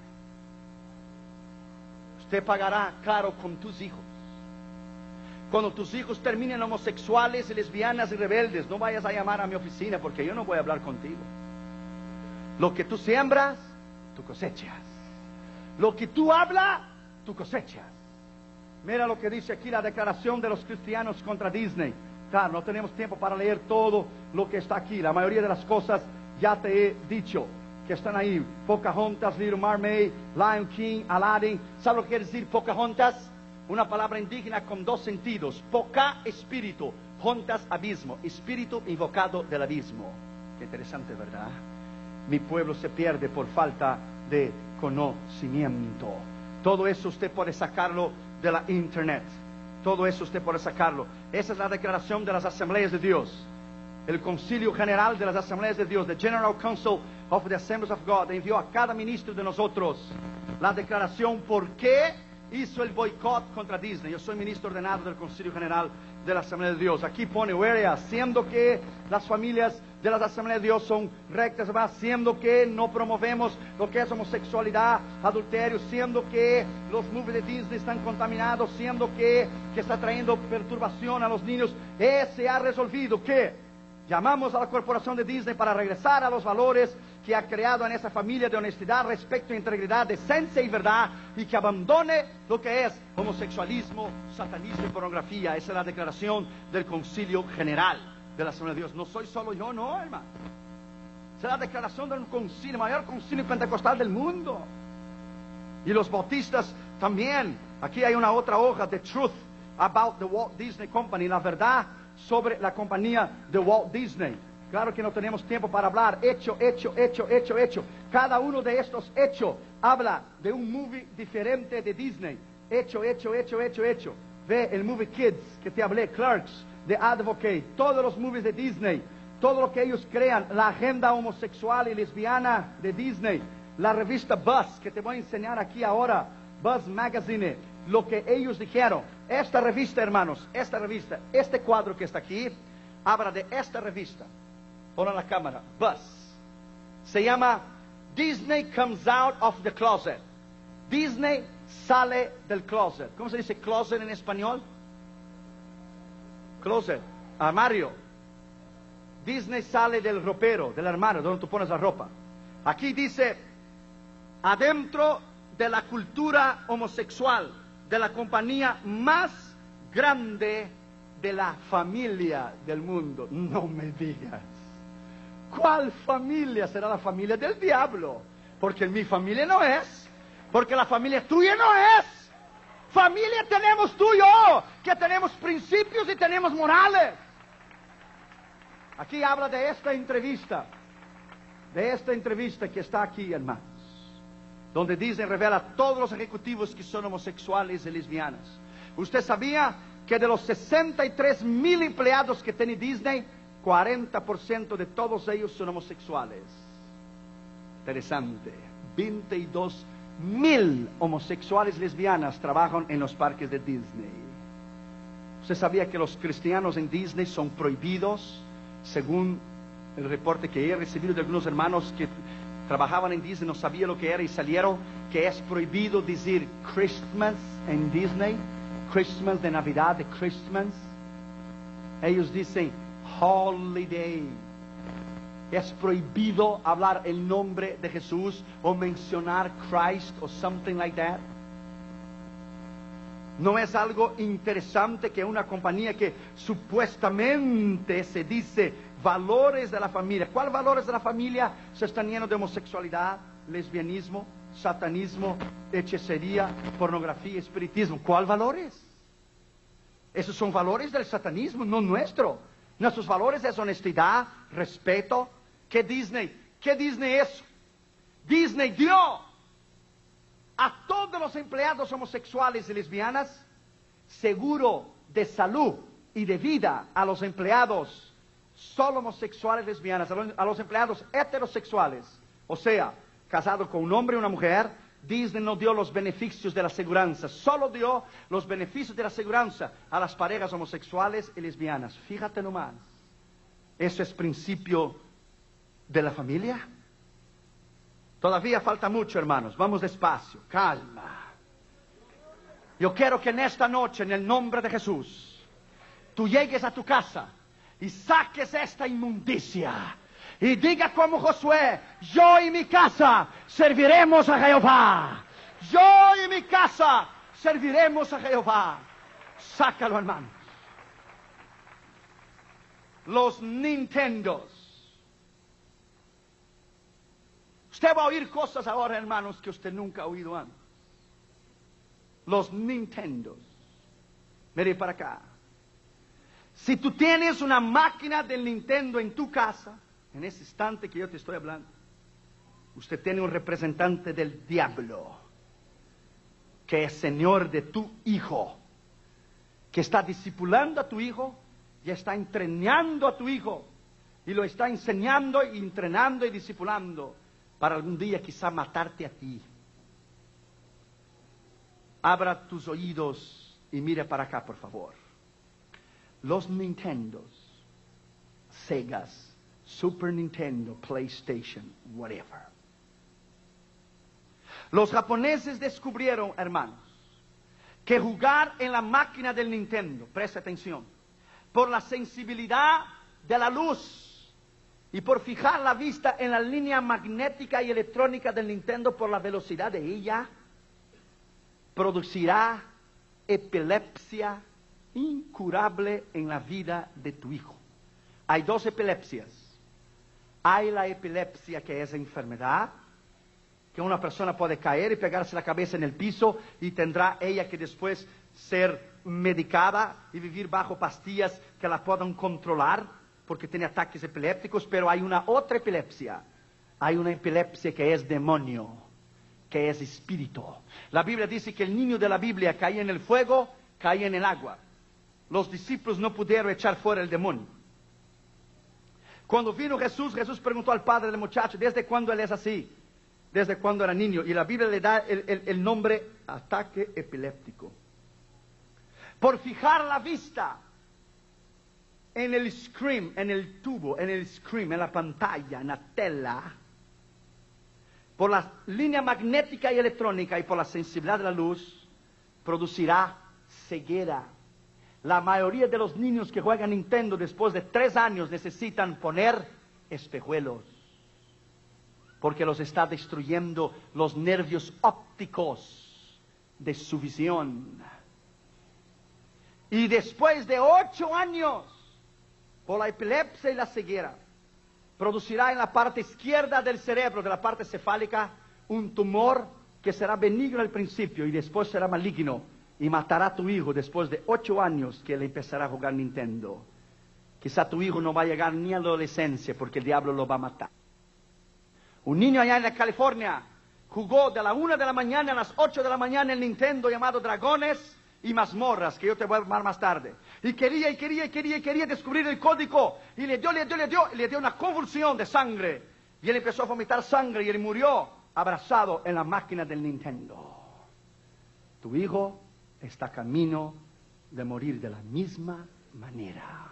Usted pagará caro con tus hijos. Cuando tus hijos terminen homosexuales y lesbianas y rebeldes, no vayas a llamar a mi oficina porque yo no voy a hablar contigo. Lo que tú siembras, tú cosechas. Lo que tú hablas, tú cosechas. Mira lo que dice aquí la declaración de los cristianos contra Disney. Claro, no tenemos tiempo para leer todo lo que está aquí. La mayoría de las cosas ya te he dicho que están ahí. Pocahontas, Little Mermaid, Lion King, Aladdin. ¿Sabes lo que quiere decir Pocahontas? Una palabra indígena con dos sentidos. Poca, espíritu. Hontas, abismo. Espíritu invocado del abismo. Qué interesante, ¿verdad? Mi pueblo se pierde por falta de conocimiento. Todo eso usted puede sacarlo de la internet. Todo eso usted puede sacarlo. Esa es la declaración de las Asambleas de Dios. El Concilio General de las Asambleas de Dios, the General Council of the Assemblies of God, envió a cada ministro de nosotros la declaración por qué hizo el boicot contra Disney. Yo soy ministro ordenado del Concilio General de la Asamblea de Dios. Aquí pone, where, haciendo que las familias de las Asambleas de Dios son rectas, ¿verdad? Siendo que no promovemos lo que es homosexualidad, adulterio, siendo que los movies de Disney están contaminados, siendo que, que está trayendo perturbación a los niños, eh, se ha resolvido que llamamos a la corporación de Disney para regresar a los valores que ha creado en esa familia de honestidad, respeto, integridad, decencia y verdad, y que abandone lo que es homosexualismo, satanismo y pornografía. Esa es la declaración del Concilio General de la Asamblea de Dios. No soy solo yo, no, hermano. Esa es la declaración del concilio, el mayor concilio pentecostal del mundo. Y los bautistas también. Aquí hay una otra hoja, The Truth About the Walt Disney Company, la verdad sobre la compañía de Walt Disney. Claro que no tenemos tiempo para hablar. Hecho, hecho, hecho, hecho, hecho. Cada uno de estos hechos habla de un movie diferente de Disney. Hecho, hecho, hecho, hecho, hecho. Ve el movie Kids que te hablé, Clerks, The Advocate, todos los movies de Disney, todo lo que ellos crean, la agenda homosexual y lesbiana de Disney, la revista Buzz, que te voy a enseñar aquí ahora, Buzz Magazine, lo que ellos dijeron. Esta revista, hermanos, esta revista, este cuadro que está aquí, habla de esta revista. Pon la cámara, Buzz. Se llama Disney Comes Out of the Closet. Disney sale del closet. ¿Cómo se dice closet en español? Closet, armario. Disney sale del ropero, del armario, donde tú pones la ropa. Aquí dice, adentro de la cultura homosexual, de la compañía más grande de la familia del mundo. No me digas. ¿Cuál familia? Será la familia del diablo. Porque mi familia no es. Porque la familia tuya no es. Familia tenemos tú y yo, que tenemos principios y tenemos morales. Aquí habla de esta entrevista, de esta entrevista que está aquí, hermanos, donde Disney revela a todos los ejecutivos que son homosexuales y lesbianas. ¿Usted sabía que de los sesenta y tres mil empleados que tiene Disney, cuarenta por ciento de todos ellos son homosexuales? Interesante. veintidós mil homosexuales lesbianas trabajan en los parques de Disney. ¿Usted sabía que los cristianos en Disney son prohibidos, según el reporte que he recibido de algunos hermanos que trabajaban en Disney, no sabía lo que era y salieron, que es prohibido decir Christmas en Disney, Christmas de Navidad, de Christmas? Ellos dicen holiday. Es prohibido hablar el nombre de Jesús o mencionar Christ o something like that. ¿No es algo interesante que una compañía que supuestamente se dice valores de la familia? ¿Cuáles valores de la familia se están llenos de homosexualidad, lesbianismo, satanismo, hechicería, pornografía, espiritismo? ¿Cuáles valores? Esos son valores del satanismo, no nuestro. Nuestros valores es honestidad, respeto. ¿Qué Disney? ¿Qué Disney es? Disney dio a todos los empleados homosexuales y lesbianas seguro de salud y de vida a los empleados solo homosexuales y lesbianas, a los, a los empleados heterosexuales, o sea, casados con un hombre y una mujer. Disney no dio los beneficios de la aseguranza, solo dio los beneficios de la aseguranza a las parejas homosexuales y lesbianas. Fíjate nomás, eso es principio de la familia. Todavía falta mucho, hermanos, vamos despacio, calma. Yo quiero que en esta noche, en el nombre de Jesús, tú llegues a tu casa y saques esta inmundicia y diga como Josué: yo y mi casa serviremos a Jehová. Yo y mi casa serviremos a Jehová. Sácalo, hermanos. Los Nintendos. Usted va a oír cosas ahora, hermanos, que usted nunca ha oído antes. Los Nintendos. Mire para acá. Si tú tienes una máquina del Nintendo en tu casa, en ese instante que yo te estoy hablando, usted tiene un representante del diablo, que es señor de tu hijo, que está discipulando a tu hijo, y está entrenando a tu hijo, y lo está enseñando, y entrenando y discipulando, para algún día quizá matarte a ti. Abra tus oídos y mira para acá, por favor. Los Nintendos, Segas, Super Nintendo, PlayStation, whatever. Los japoneses descubrieron, hermanos, que jugar en la máquina del Nintendo, presta atención, por la sensibilidad de la luz y por fijar la vista en la línea magnética y electrónica del Nintendo por la velocidad de ella, producirá epilepsia incurable en la vida de tu hijo. Hay dos epilepsias. Hay la epilepsia que es enfermedad, que una persona puede caer y pegarse la cabeza en el piso y tendrá ella que después ser medicada y vivir bajo pastillas que la puedan controlar porque tiene ataques epilépticos. Pero hay una otra epilepsia. Hay una epilepsia que es demonio, que es espíritu. La Biblia dice que el niño de la Biblia caía en el fuego, caía en el agua. Los discípulos no pudieron echar fuera el demonio. Cuando vino Jesús, Jesús preguntó al padre del muchacho, ¿desde cuándo él es así? Desde cuando era niño. Y la Biblia le da el, el, el nombre ataque epiléptico. Por fijar la vista en el screen, en el tubo, en el screen, en la pantalla, en la tela, por la línea magnética y electrónica y por la sensibilidad de la luz, producirá ceguera. La mayoría de los niños que juegan Nintendo después de tres años necesitan poner espejuelos, porque los está destruyendo los nervios ópticos de su visión. Y después de ocho años, por la epilepsia y la ceguera, producirá en la parte izquierda del cerebro, de la parte cefálica, un tumor que será benigno al principio y después será maligno y matará a tu hijo después de ocho años que él empezará a jugar Nintendo. Quizá tu hijo no va a llegar ni a la adolescencia porque el diablo lo va a matar. Un niño allá en la California jugó de la una de la mañana a las ocho de la mañana el Nintendo llamado Dragones y Mazmorras, que yo te voy a hablar más tarde. Y quería y quería y quería y quería descubrir el código. Y le dio, le dio, le dio, y le dio una convulsión de sangre. Y él empezó a vomitar sangre y él murió abrazado en la máquina del Nintendo. Tu hijo está camino de morir de la misma manera.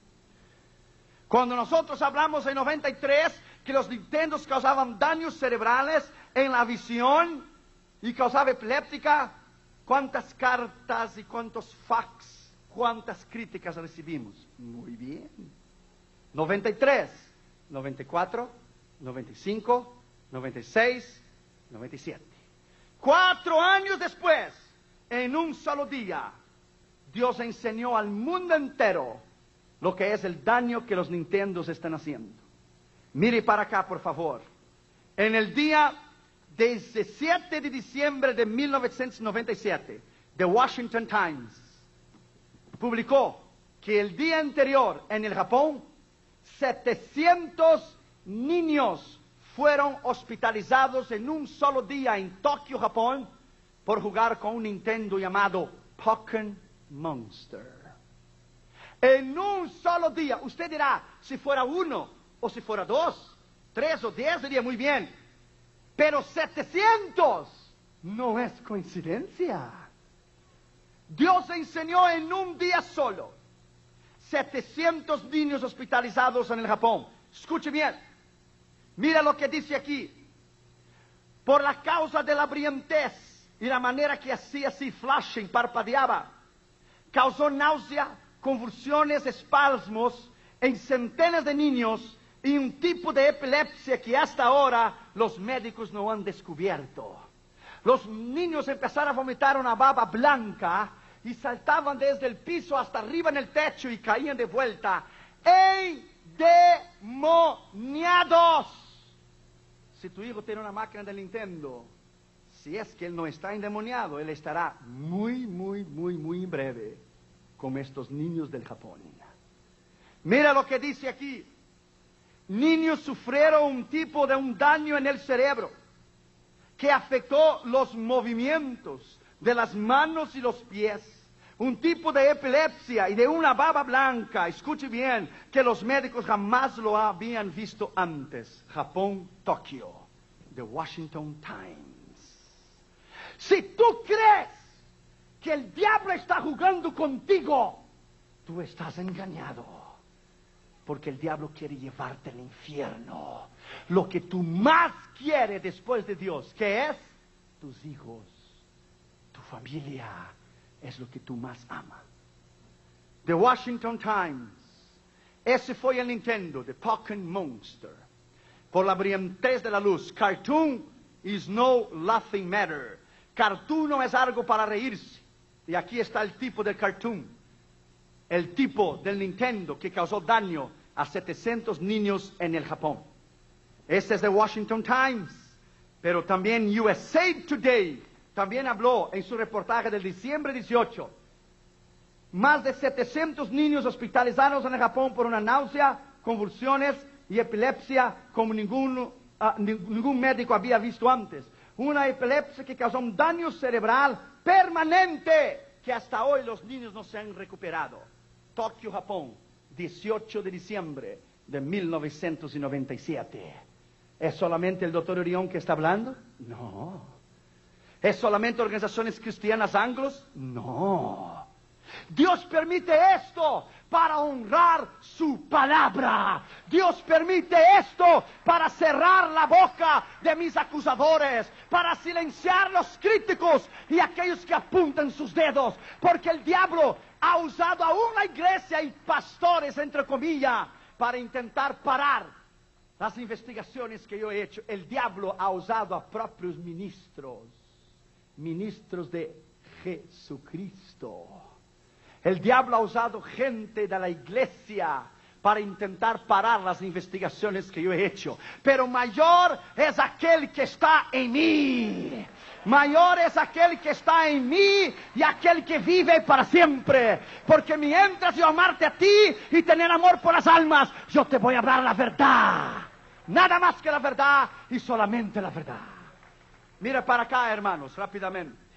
Cuando nosotros hablamos en noventa y tres que los Nintendos causaban daños cerebrales en la visión y causaba epiléptica, ¿cuántas cartas y cuántos fax, cuántas críticas recibimos? Muy bien. noventa y tres, noventa y cuatro, noventa y cinco, noventa y seis, noventa y siete. Cuatro años después, en un solo día, Dios enseñó al mundo entero lo que es el daño que los Nintendos están haciendo. Mire para acá, por favor. En el día diecisiete de diciembre de mil novecientos noventa y siete, The Washington Times publicó que el día anterior en el Japón, setecientos niños fueron hospitalizados en un solo día en Tokio, Japón, por jugar con un Nintendo llamado Pokémon Monster. En un solo día. Usted dirá, si fuera uno, o si fuera dos, tres o diez, diría muy bien. Pero setecientos no es coincidencia. Dios enseñó en un día solo. setecientos niños hospitalizados en el Japón. Escuche bien. Mira lo que dice aquí. Por la causa de la brillantez y la manera que hacía así flashing, parpadeaba, causó náusea, convulsiones, espasmos en centenas de niños y un tipo de epilepsia que hasta ahora los médicos no han descubierto. Los niños empezaron a vomitar una baba blanca y saltaban desde el piso hasta arriba en el techo y caían de vuelta, endemoniados. Si tu hijo tiene una máquina de Nintendo, si es que él no está endemoniado, él estará muy, muy, muy, muy breve como estos niños del Japón. Mira lo que dice aquí. Niños sufrieron un tipo de un daño en el cerebro que afectó los movimientos de las manos y los pies. Un tipo de epilepsia y de una baba blanca, escuche bien, que los médicos jamás lo habían visto antes. Japón, Tokio, The Washington Times. Si tú crees que el diablo está jugando contigo, tú estás engañado. Porque el diablo quiere llevarte al infierno. Lo que tú más quieres después de Dios, ¿qué es? Tus hijos, tu familia, es lo que tú más amas. The Washington Times, ese fue el Nintendo, The Pokémon Monster. Por la brillantez de la luz, cartoon is no laughing matter. Cartoon no es algo para reírse. Y aquí está el tipo del cartoon. El tipo del Nintendo que causó daño a setecientos niños en el Japón. Este es The Washington Times. Pero también U S A Today también habló en su reportaje del diciembre dieciocho. Más de setecientos niños hospitalizados en el Japón por una náusea, convulsiones y epilepsia como ningún, uh, ningún médico había visto antes. Una epilepsia que causó un daño cerebral permanente que hasta hoy los niños no se han recuperado. Tokio, Japón, dieciocho de diciembre de mil novecientos noventa y siete. ¿Es solamente el doctor Orión que está hablando? No. ¿Es solamente organizaciones cristianas anglos? No. Dios permite esto para honrar su palabra. Dios permite esto para cerrar la boca de mis acusadores, para silenciar los críticos y aquellos que apuntan sus dedos, porque el diablo ha usado a una iglesia y pastores, entre comillas, para intentar parar las investigaciones que yo he hecho. El diablo ha usado a propios ministros, ministros de Jesucristo. El diablo ha usado gente de la iglesia para intentar parar las investigaciones que yo he hecho. Pero mayor es aquel que está en mí. Mayor es aquel que está en mí y aquel que vive para siempre. Porque mientras yo amarte a ti y tener amor por las almas, yo te voy a hablar la verdad. Nada más que la verdad y solamente la verdad. Mira para acá, hermanos, rápidamente.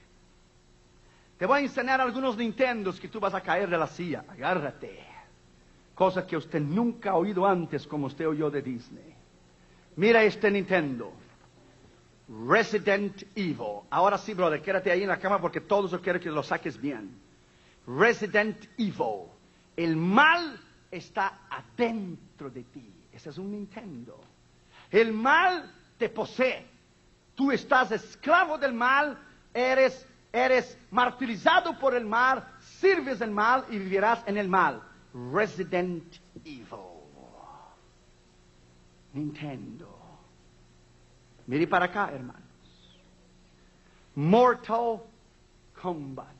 Te voy a enseñar algunos Nintendos que tú vas a caer de la silla. Agárrate. Cosa que usted nunca ha oído antes como usted oyó de Disney. Mira este Nintendo. Resident Evil. Ahora sí, brother, quédate ahí en la cama porque todos yo quiero que lo saques bien. Resident Evil. El mal está adentro de ti. Ese es un Nintendo. El mal te posee. Tú estás esclavo del mal, eres... Eres martirizado por el mal, sirves el mal y vivirás en el mal. Resident Evil. Nintendo. Mire para acá, hermanos. Mortal Kombat.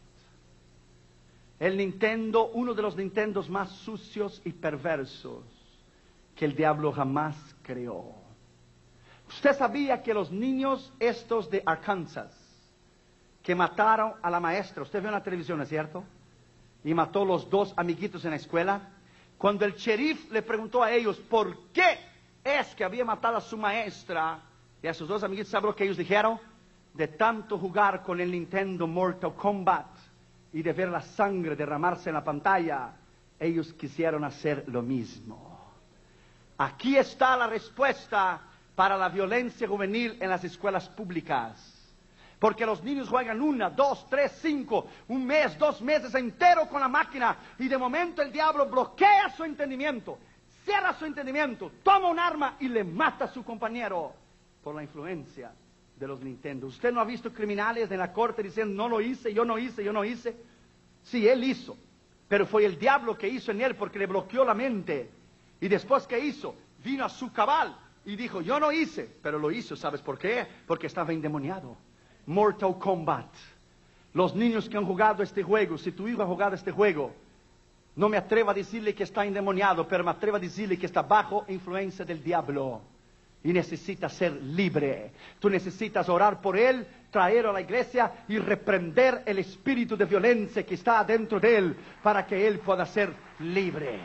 El Nintendo, uno de los Nintendos más sucios y perversos que el diablo jamás creó. ¿Usted sabía que los niños estos de Arkansas, que mataron a la maestra, usted vio en la televisión, ¿no es cierto? Y mató a los dos amiguitos en la escuela. Cuando el sheriff le preguntó a ellos por qué es que había matado a su maestra y a sus dos amiguitos, ¿sabe lo que ellos dijeron? De tanto jugar con el Nintendo Mortal Kombat y de ver la sangre derramarse en la pantalla, ellos quisieron hacer lo mismo. Aquí está la respuesta para la violencia juvenil en las escuelas públicas. Porque los niños juegan una, dos, tres, cinco, un mes, dos meses entero con la máquina y de momento el diablo bloquea su entendimiento, cierra su entendimiento, toma un arma y le mata a su compañero por la influencia de los Nintendo. ¿Usted no ha visto criminales en la corte diciendo no lo hice, yo no hice, yo no hice? Sí, él hizo, pero fue el diablo que hizo en él porque le bloqueó la mente. Y después que hizo, vino a su cabal y dijo yo no hice, pero lo hizo. ¿Sabes por qué? Porque estaba endemoniado. Mortal Kombat. Los niños que han jugado este juego, si tu hijo ha jugado este juego, no me atrevo a decirle que está endemoniado, pero me atrevo a decirle que está bajo influencia del diablo y necesita ser libre. Tú necesitas orar por él, traerlo a la iglesia y reprender el espíritu de violencia que está dentro de él para que él pueda ser libre.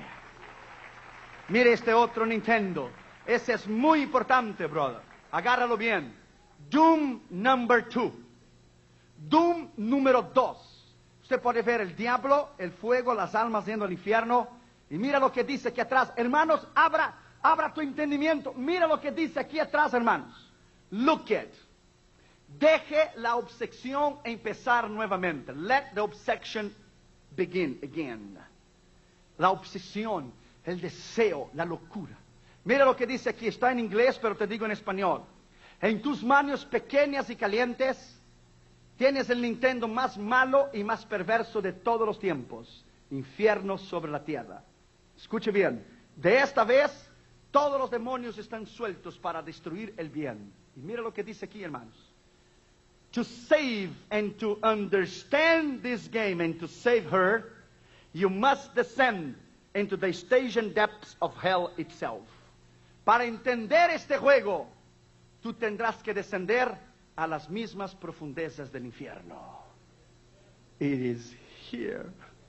Mire este otro Nintendo. Ese es muy importante, brother. Agárralo bien. Doom number two. Doom número dos. Usted puede ver el diablo, el fuego, las almas yendo al infierno. Y mira lo que dice aquí atrás. Hermanos, abra, abra tu entendimiento. Mira lo que dice aquí atrás, hermanos. Look it. Deje la obsesión empezar nuevamente. Let the obsession begin again. La obsesión. el deseo, la locura. Mira lo que dice aquí, está en inglés, pero te digo en español. En tus manos pequeñas y calientes tienes el Nintendo más malo y más perverso de todos los tiempos. Infierno sobre la tierra. Escuche bien, de esta vez todos los demonios están sueltos para destruir el bien. Y mira lo que dice aquí, hermanos. To save and to understand this game and to save her, you must descend into the Stygian depths of hell itself. Para entender este juego, tú tendrás que descender a las mismas profundezas del infierno. It is here.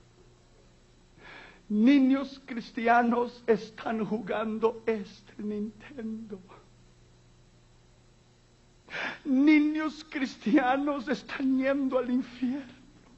Niños cristianos están jugando este Nintendo. Niños cristianos están yendo al infierno.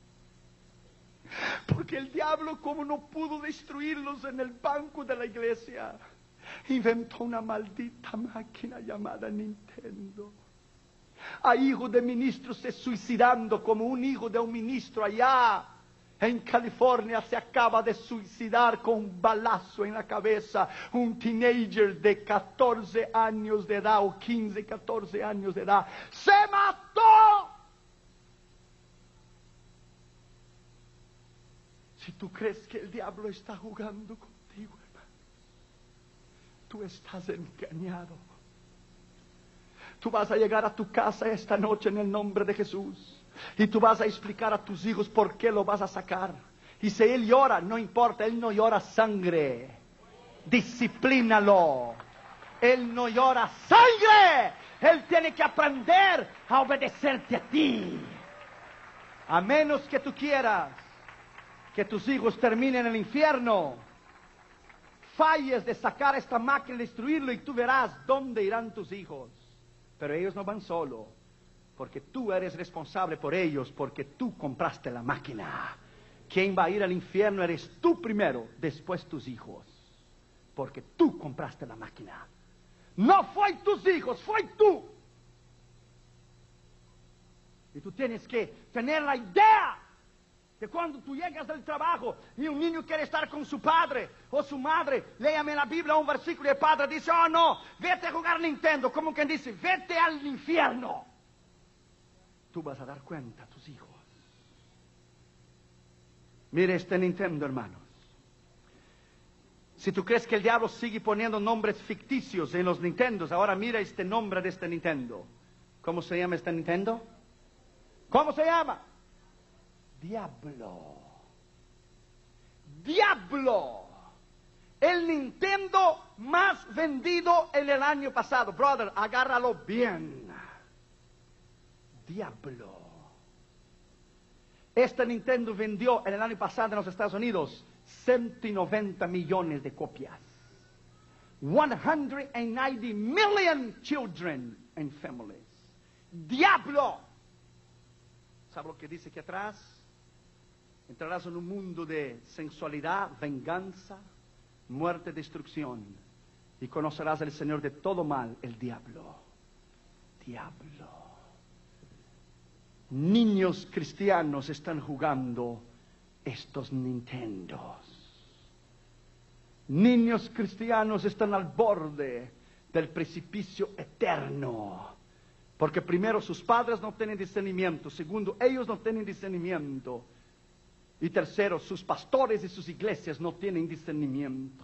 Porque el diablo, como no pudo destruirlos en el banco de la iglesia, inventó una maldita máquina llamada Nintendo. Hay hijos de ministros se suicidando, como un hijo de un ministro allá en California se acaba de suicidar con un balazo en la cabeza. Un teenager de catorce años de edad, o quince, catorce años de edad, se mató. Si tú crees que el diablo está jugando contigo, hermano, tú estás engañado. Tú vas a llegar a tu casa esta noche en el nombre de Jesús. Y tú vas a explicar a tus hijos por qué lo vas a sacar. Y si él llora, no importa, él no llora sangre. Disciplínalo. Él no llora sangre. Él tiene que aprender a obedecerte a ti. A menos que tú quieras que tus hijos terminen en el infierno, falles de sacar esta máquina y destruirlo, y tú verás dónde irán tus hijos. Pero ellos no van solo, porque tú eres responsable por ellos, porque tú compraste la máquina. Quien va a ir al infierno eres tú primero, después tus hijos, porque tú compraste la máquina. No fue tus hijos, fue tú. Y tú tienes que tener la idea que cuando tú llegas del trabajo y un niño quiere estar con su padre o su madre, léame en la Biblia un versículo y el padre dice: oh no, vete a jugar Nintendo, como quien dice, vete al infierno. Tú vas a dar cuenta a tus hijos. Mire este Nintendo, hermanos. Si tú crees que el diablo sigue poniendo nombres ficticios en los Nintendos, ahora mira este nombre de este Nintendo. ¿Cómo se llama este Nintendo? ¿Cómo se llama? Diablo. Diablo. El Nintendo más vendido en el año pasado. Brother, agárralo bien. Diablo. Este Nintendo vendió en el año pasado en los Estados Unidos ciento noventa millones de copias. one hundred ninety million children and families. Diablo. ¿Sabe lo que dice aquí atrás? Entrarás en un mundo de sensualidad, venganza, muerte, destrucción. Y conocerás al Señor de todo mal, el diablo. Diablo. Niños cristianos están jugando estos Nintendos. Niños cristianos están al borde del precipicio eterno. Porque primero, sus padres no tienen discernimiento. Segundo, ellos no tienen discernimiento. Y tercero, sus pastores y sus iglesias no tienen discernimiento.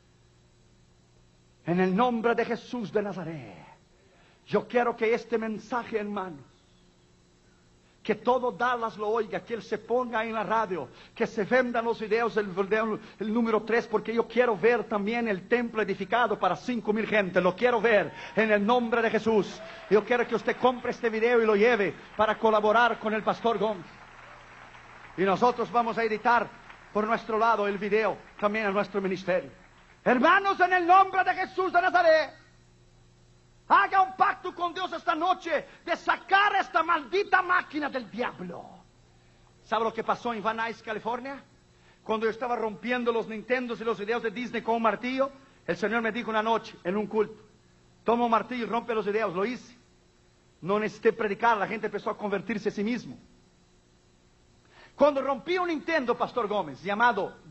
En el nombre de Jesús de Nazaret, yo quiero que este mensaje, hermanos, que todo Dallas lo oiga, que él se ponga en la radio, que se vendan los videos del video, el número tres, porque yo quiero ver también el templo edificado para cinco mil gente. Lo quiero ver en el nombre de Jesús. Yo quiero que usted compre este video y lo lleve para colaborar con el pastor Gómez. Y nosotros vamos a editar por nuestro lado el video también a nuestro ministerio. Hermanos, en el nombre de Jesús de Nazaret, haga un pacto con Dios esta noche de sacar esta maldita máquina del diablo. ¿Sabe lo que pasó en Van Nuys, California? Cuando yo estaba rompiendo los Nintendos y los videos de Disney con un martillo, el Señor me dijo una noche en un culto: toma un martillo y rompe los videos. Lo hice. No necesité predicar, la gente empezó a convertirse a sí mismo. Cuando rompí un Nintendo, Pastor Gómez, llamado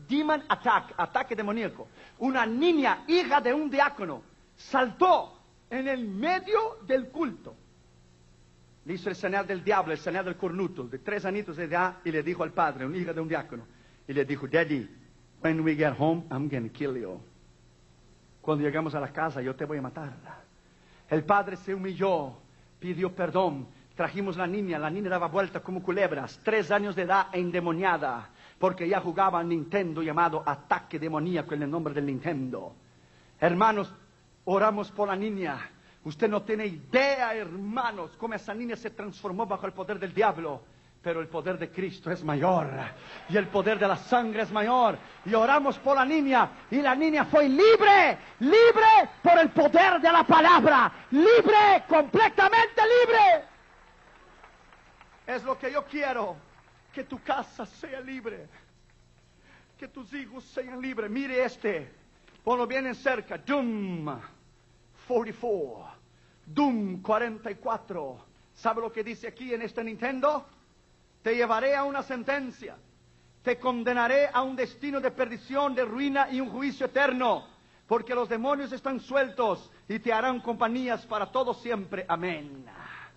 demon attack, ataque demoníaco. Una niña, hija de un diácono, saltó en el medio del culto. Le hizo el señal del diablo, el señal del cornuto, de tres añitos de edad, y le dijo al padre, una hija de un diácono, y le dijo, Daddy, when we get home, I'm going to kill you. Cuando llegamos a la casa, yo te voy a matar. El padre se humilló, pidió perdón. Trajimos la niña, la niña daba vuelta como culebras, tres años de edad e endemoniada, porque ya jugaba al Nintendo llamado Ataque Demoníaco en el nombre del Nintendo. Hermanos, oramos por la niña. Usted no tiene idea, hermanos, cómo esa niña se transformó bajo el poder del diablo. Pero el poder de Cristo es mayor, y el poder de la sangre es mayor. Y oramos por la niña, y la niña fue libre, libre por el poder de la palabra, libre, completamente libre. Es lo que yo quiero, que tu casa sea libre, que tus hijos sean libres. Mire este, ponlo bien en cerca, Doom cuarenta y cuatro, Doom cuarenta y cuatro. ¿Sabe lo que dice aquí en este Nintendo? Te llevaré a una sentencia, te condenaré a un destino de perdición, de ruina y un juicio eterno, porque los demonios están sueltos y te harán compañías para todo siempre. Amén.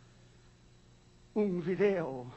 Un video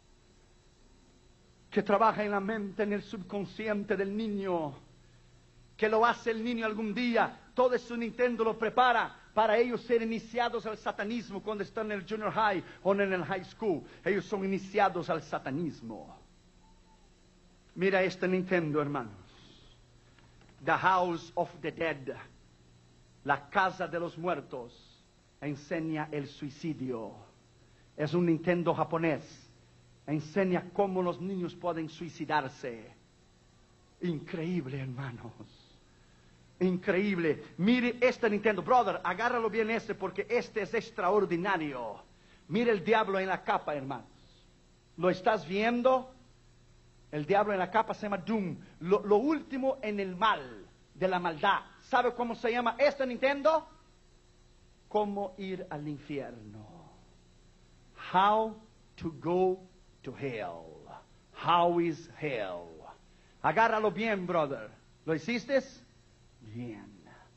que trabaja en la mente, en el subconsciente del niño, que lo hace el niño algún día. Todo su Nintendo lo prepara para ellos ser iniciados al satanismo cuando están en el junior high o en el high school. Ellos son iniciados al satanismo. Mira este Nintendo, hermanos. The House of the Dead. La casa de los muertos. Enseña el suicidio. Es un Nintendo japonés. Enseña cómo los niños pueden suicidarse. Increíble, hermanos. Increíble. Mire este Nintendo. Brother, agárralo bien este, porque este es extraordinario. Mire el diablo en la capa, hermanos. ¿Lo estás viendo? El diablo en la capa se llama Doom. Lo, lo último en el mal, de la maldad. ¿Sabe cómo se llama este Nintendo? Cómo ir al infierno. How to go to hell. How is hell? Agárralo bien, brother. ¿Lo hiciste? Bien.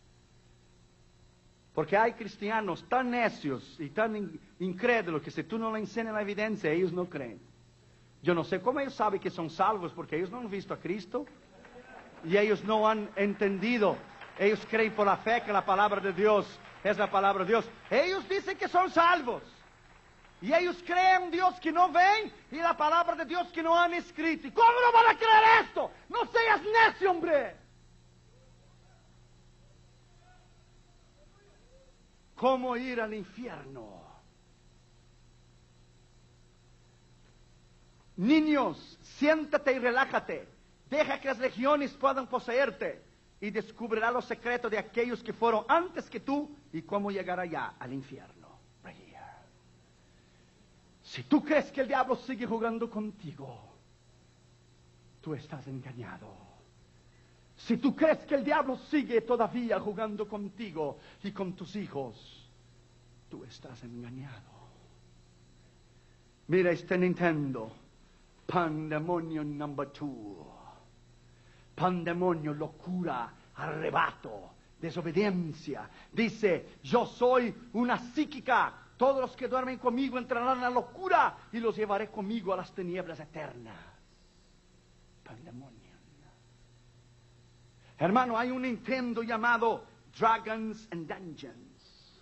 Porque hay cristianos tan necios y tan in incrédulos que si tú no le enseñas la evidencia, ellos no creen. Yo no sé cómo ellos saben que son salvos, porque ellos no han visto a Cristo y ellos no han entendido. Ellos creen por la fe que la palabra de Dios es la palabra de Dios. Ellos dicen que son salvos y ellos creen en Dios que no ven y la palabra de Dios que no han escrito. ¿Y cómo no van a creer esto? No seas necio, hombre. ¿Cómo ir al infierno? Niños, siéntate y relájate. Deja que las legiones puedan poseerte y descubrirá los secretos de aquellos que fueron antes que tú y cómo llegar allá al infierno. Right here. Si tú crees que el diablo sigue jugando contigo, tú estás engañado. Si tú crees que el diablo sigue todavía jugando contigo y con tus hijos, tú estás engañado. Mira este Nintendo. Pandemonium number two. Pandemonio, locura, arrebato, desobediencia. Dice, yo soy una psíquica. Todos los que duermen conmigo entrarán en la locura y los llevaré conmigo a las tinieblas eternas. Pandemonio. Hermano, hay un Nintendo llamado Dragons and Dungeons.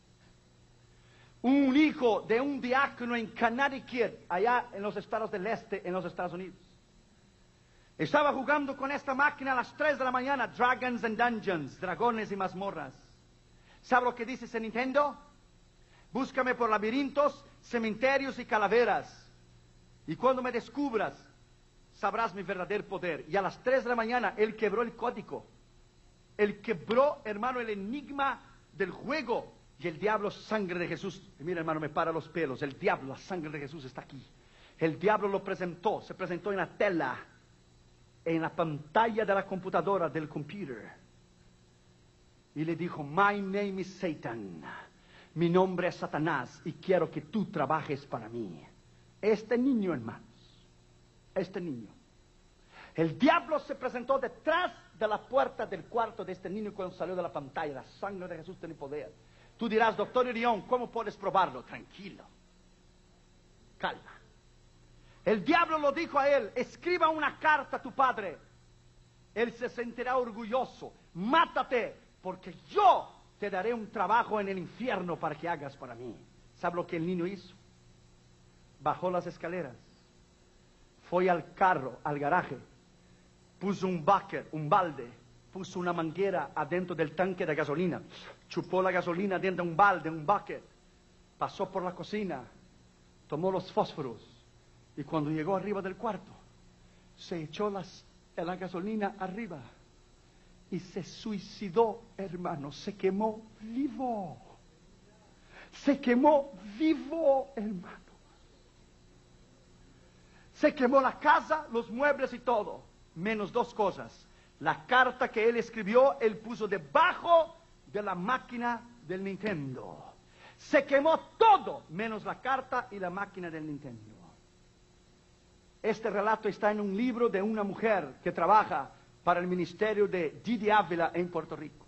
Un hijo de un diácono en Connecticut, allá en los estados del este, en los Estados Unidos. Estaba jugando con esta máquina a las tres de la mañana, Dragons and Dungeons, dragones y mazmorras. ¿Sabe lo que dice ese Nintendo? Búscame por laberintos, cementerios y calaveras. Y cuando me descubras, sabrás mi verdadero poder. Y a las tres de la mañana, él quebró el código. Él quebró, hermano, el enigma del juego. Y el diablo, sangre de Jesús. Y mira, hermano, me para los pelos. El diablo, la sangre de Jesús está aquí. El diablo lo presentó, se presentó en la tela, en la pantalla de la computadora, del computer. Y le dijo, my name is Satan. Mi nombre es Satanás y quiero que tú trabajes para mí. Este niño, hermanos, este niño, El diablo se presentó detrás de la puerta del cuarto de este niño cuando salió de la pantalla. La sangre de Jesús tiene poder. Tú dirás, doctor Irión, ¿cómo puedes probarlo? Tranquilo. Calma. El diablo lo dijo a él, escriba una carta a tu padre. Él se sentirá orgulloso. Mátate, porque yo te daré un trabajo en el infierno para que hagas para mí. ¿Sabe lo que el niño hizo? Bajó las escaleras, fue al carro, al garaje, puso un bucket, un balde, puso una manguera adentro del tanque de gasolina, chupó la gasolina dentro de un balde, un bucket, pasó por la cocina, tomó los fósforos y cuando llegó arriba del cuarto, se echó las, la gasolina arriba y se suicidó, hermano, se quemó vivo, se quemó vivo, hermano. Se quemó la casa, los muebles y todo, menos dos cosas. La carta que él escribió, él puso debajo de la máquina del Nintendo. Se quemó todo, menos la carta y la máquina del Nintendo. Este relato está en un libro de una mujer que trabaja para el ministerio de Didi Ávila en Puerto Rico.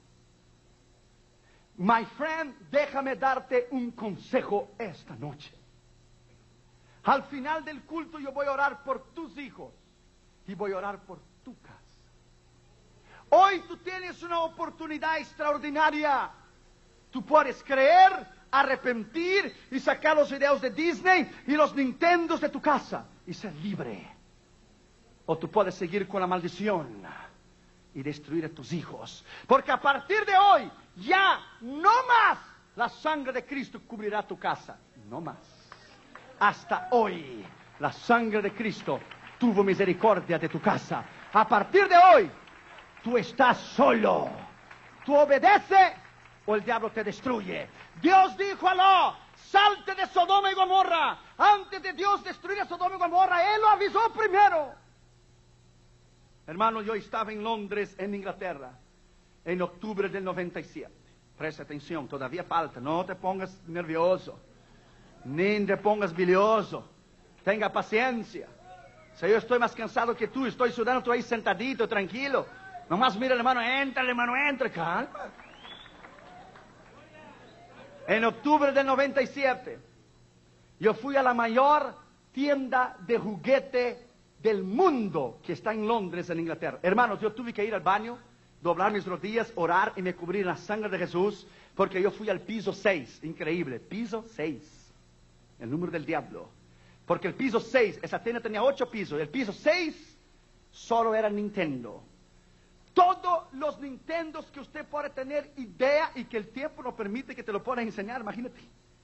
My friend, déjame darte un consejo esta noche. Al final del culto yo voy a orar por tus hijos y voy a orar por tu casa. Hoy tú tienes una oportunidad extraordinaria. Tú puedes creer, arrepentir y sacar los videos de Disney y los Nintendos de tu casa y ser libre. O tú puedes seguir con la maldición y destruir a tus hijos. Porque a partir de hoy ya no más la sangre de Cristo cubrirá tu casa. No más. Hasta hoy, la sangre de Cristo tuvo misericordia de tu casa. A partir de hoy, tú estás solo. Tú obedeces o el diablo te destruye. Dios dijo a Lot, salte de Sodoma y Gomorra. Antes de Dios destruir a Sodoma y Gomorra, Él lo avisó primero. Hermano, yo estaba en Londres, en Inglaterra, en octubre del noventa y siete. Presta atención, todavía falta, no te pongas nervioso. Ni te pongas bilioso. Tenga paciencia. Si yo estoy más cansado que tú, estoy sudando, tú ahí sentadito, tranquilo. Nomás mira, hermano, entra, hermano, entra. Calma. En octubre del noventa y siete, yo fui a la mayor tienda de juguete del mundo que está en Londres, en Inglaterra. Hermanos, yo tuve que ir al baño, doblar mis rodillas, orar y me cubrir en la sangre de Jesús, porque yo fui al piso seis. Increíble, piso seis. El número del diablo. Porque el piso seis, esa tienda tenía ocho pisos. El piso seis solo era Nintendo. Todos los Nintendos que usted puede tener idea y que el tiempo no permite que te lo pueda enseñar, imagínate.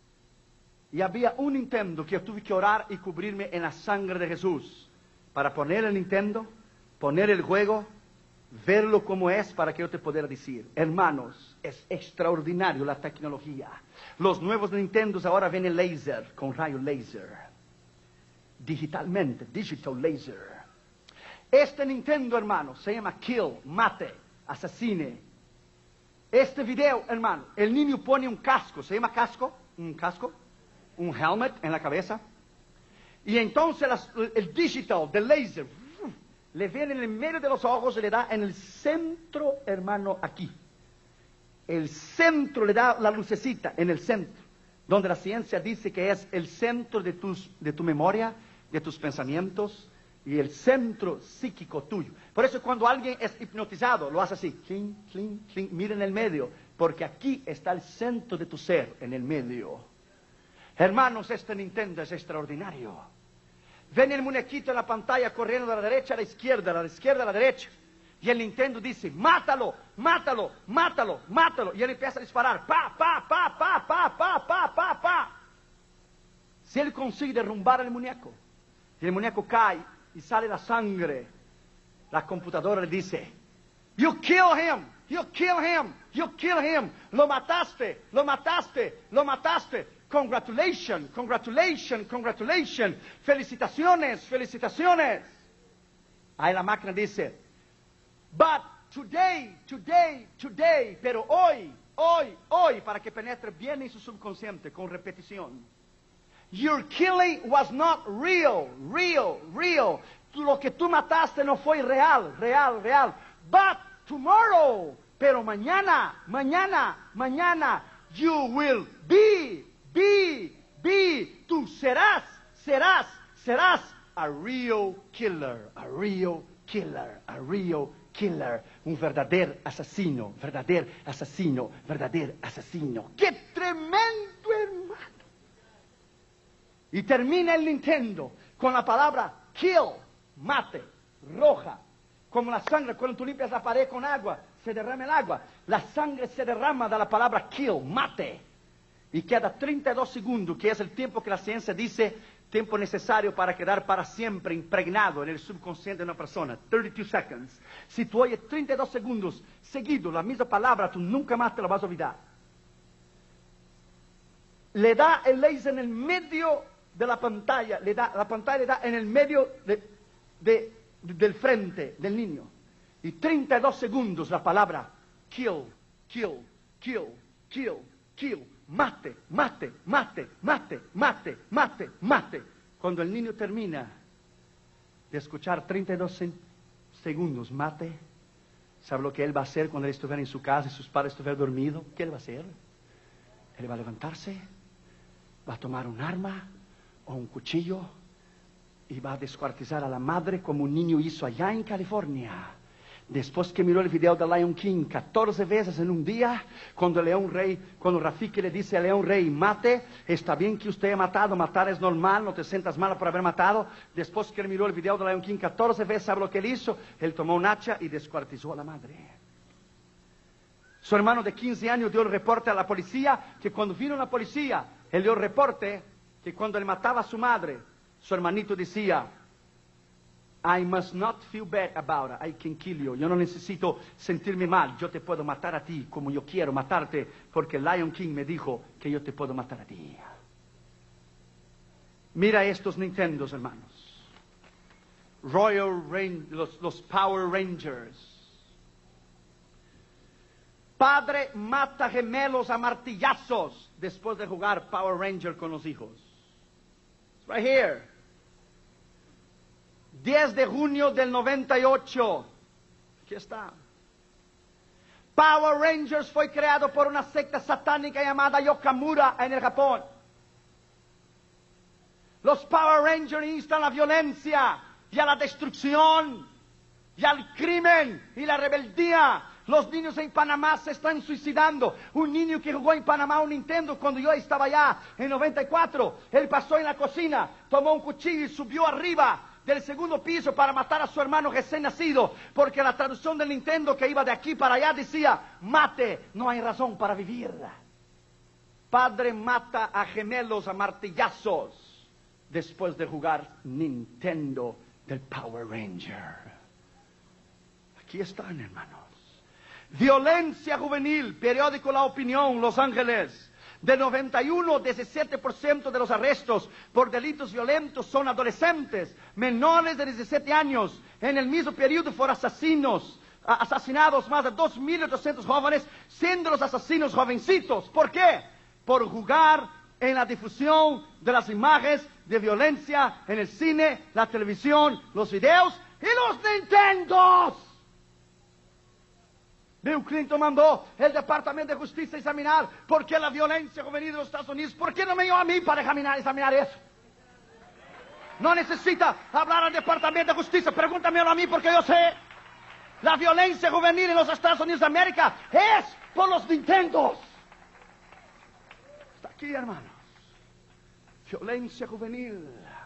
Y había un Nintendo que yo tuve que orar y cubrirme en la sangre de Jesús. Para poner el Nintendo, poner el juego, verlo como es para que yo te pudiera decir. Hermanos, es extraordinario la tecnología. Los nuevos Nintendos ahora vienen láser, con rayo láser. Digitalmente, digital laser. Este Nintendo, hermano, se llama Kill, mate, asesine. Este video, hermano, el niño pone un casco, ¿se llama casco? Un casco, un helmet en la cabeza. Y entonces las, el digital, del laser, le viene en el medio de los ojos y le da en el centro, hermano, aquí. El centro le da la lucecita en el centro, donde la ciencia dice que es el centro de, tus, de tu memoria, de tus pensamientos y el centro psíquico tuyo. Por eso cuando alguien es hipnotizado, lo hace así, cling, cling, cling, mira en el medio, porque aquí está el centro de tu ser, en el medio. Hermanos, este Nintendo es extraordinario. Ven el muñequito en la pantalla corriendo de la derecha a la izquierda, de la izquierda a la derecha. Y el Nintendo dice, mátalo, mátalo, mátalo, mátalo. Y él empieza a disparar, pa, pa, pa, pa, pa, pa, pa, pa, pa. Si él consigue derrumbar el muñeco, y el muñeco cae y sale la sangre, la computadora le dice, you kill him, you kill him, you kill him. Lo mataste, lo mataste, lo mataste. Congratulations, congratulations, congratulations. Felicitaciones, felicitaciones. Ahí la máquina dice, but today, today, today, pero hoy, hoy, hoy, para que penetre bien en su subconsciente con repetición. Your killing was not real, real, real. lo que tú mataste no fue real, real, real. But tomorrow, pero mañana, mañana, mañana, you will be, be, be, tú serás, serás, serás a real killer, a real killer, a real killer, un verdadero asesino, verdadero asesino, verdadero asesino. ¡Qué tremendo, hermano! Y termina el Nintendo con la palabra kill, mate, roja, como la sangre. Cuando tú limpias la pared con agua, se derrama el agua. La sangre se derrama de la palabra kill, mate. Y queda treinta y dos segundos, que es el tiempo que la ciencia dice, tiempo necesario para quedar para siempre impregnado en el subconsciente de una persona. treinta y dos seconds. Si tú oyes treinta y dos segundos seguidos la misma palabra, tú nunca más te la vas a olvidar. Le da el laser en el medio de la pantalla, le da, la pantalla le da en el medio de, de, de, del frente del niño. Y treinta y dos segundos la palabra kill, kill, kill, kill, kill. Mate, mate, mate, mate, mate, mate, mate. Cuando el niño termina de escuchar treinta y dos segundos mate, ¿sabe lo que él va a hacer cuando él estuviera en su casa y sus padres estuvieran dormidos? ¿Qué él va a hacer? Él va a levantarse, va a tomar un arma o un cuchillo y va a descuartizar a la madre como un niño hizo allá en California. Después que miró el video de Lion King catorce veces en un día, cuando León Rey, cuando Rafiki le dice a León Rey, mate, está bien que usted ha matado, matar es normal, no te sientas mal por haber matado. Después que él miró el video de Lion King catorce veces, ¿sabe lo que él hizo? Él tomó un hacha y descuartizó a la madre. Su hermano de quince años dio el reporte a la policía, que cuando vino la policía, él dio el reporte, que cuando él mataba a su madre, su hermanito decía, I must not feel bad about it. I can kill you. Yo no necesito sentirme mal. Yo te puedo matar a ti como yo quiero matarte, porque Lion King me dijo que yo te puedo matar a ti. Mira estos Nintendos, hermanos. Royal Rain, los, los Power Rangers. Padre mata gemelos a martillazos después de jugar Power Ranger con los hijos. It's right here. diez de junio del noventa y ocho. Aquí está. Power Rangers fue creado por una secta satánica llamada Yokamura en el Japón. Los Power Rangers instan la violencia y a la destrucción y al crimen y la rebeldía. Los niños en Panamá se están suicidando. Un niño que jugó en Panamá un Nintendo cuando yo estaba allá en noventa y cuatro, él pasó en la cocina, tomó un cuchillo y subió arriba del segundo piso para matar a su hermano recién nacido, porque la traducción del Nintendo que iba de aquí para allá decía, mate, no hay razón para vivir. Padre mata a gemelos a martillazos después de jugar Nintendo del Power Ranger. Aquí están, hermanos. Violencia juvenil, periódico La Opinión, Los Ángeles. De noventa y uno, diecisiete por ciento de los arrestos por delitos violentos son adolescentes, menores de diecisiete años. En el mismo periodo fueron asesinos, asesinados más de dos mil ochocientos jóvenes, siendo los asesinos jovencitos. ¿Por qué? Por jugar en la difusión de las imágenes de violencia en el cine, la televisión, los videos y los Nintendos. Bill Clinton mandó el Departamento de Justicia examinar por qué la violencia juvenil de los Estados Unidos. ¿Por qué no me dio a mí para examinar, examinar eso? No necesita hablar al Departamento de Justicia, pregúntamelo a mí porque yo sé. La violencia juvenil en los Estados Unidos de América es por los Nintendos. Está aquí, hermanos. Violencia juvenil.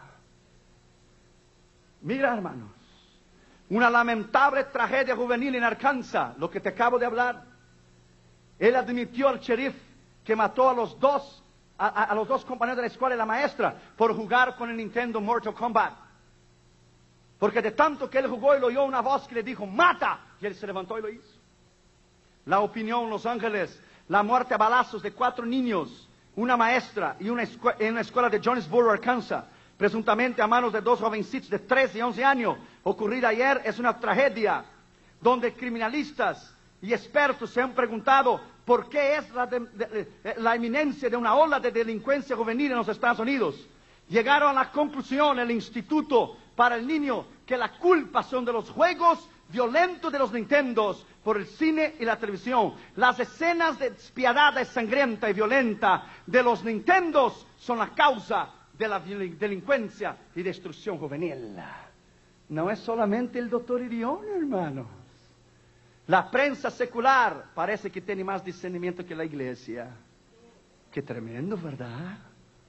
Mira, hermanos. Una lamentable tragedia juvenil en Arkansas, lo que te acabo de hablar. Él admitió al sheriff que mató a los dos, a, a, a los dos compañeros de la escuela y la maestra por jugar con el Nintendo Mortal Kombat. Porque de tanto que él jugó, él oyó una voz que le dijo, ¡mata! Y él se levantó y lo hizo. La Opinión, Los Ángeles, la muerte a balazos de cuatro niños, una maestra y una en una escuela de Jonesboro, Arkansas, presuntamente a manos de dos jovencitos de trece y once años, ocurrida ayer, es una tragedia donde criminalistas y expertos se han preguntado por qué es la, de, de, la inminencia de una ola de delincuencia juvenil en los Estados Unidos. Llegaron a la conclusión, el Instituto para el Niño, que la culpa son de los juegos violentos de los Nintendos por el cine y la televisión. Las escenas despiadadas, sangrienta y violenta de los Nintendos son la causa de la delincuencia y destrucción juvenil. No es solamente el doctor Irión, hermanos. La prensa secular parece que tiene más discernimiento que la iglesia. Qué tremendo, ¿verdad?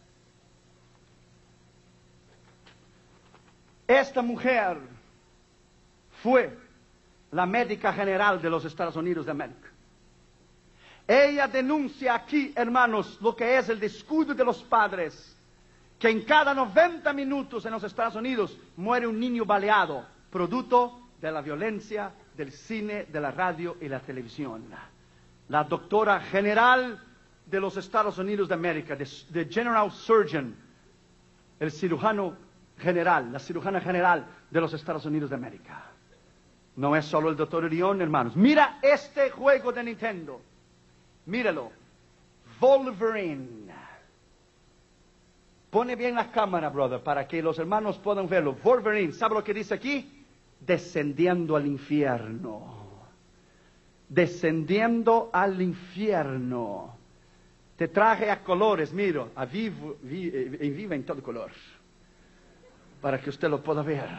Esta mujer fue la médica general de los Estados Unidos de América. Ella denuncia aquí, hermanos, lo que es el descuido de los padres, que en cada noventa minutos en los Estados Unidos muere un niño baleado, producto de la violencia del cine, de la radio y la televisión. La doctora general de los Estados Unidos de América, the General Surgeon, el cirujano general, la cirujana general de los Estados Unidos de América. No es solo el doctor Irión, hermanos. Mira este juego de Nintendo. Míralo. Wolverine. Pone bien la cámara, brother, para que los hermanos puedan verlo. Wolverine, ¿sabe lo que dice aquí? Descendiendo al infierno. Descendiendo al infierno. Te traje a colores, miro, a vivo, vi, en vivo en todo color. Para que usted lo pueda ver.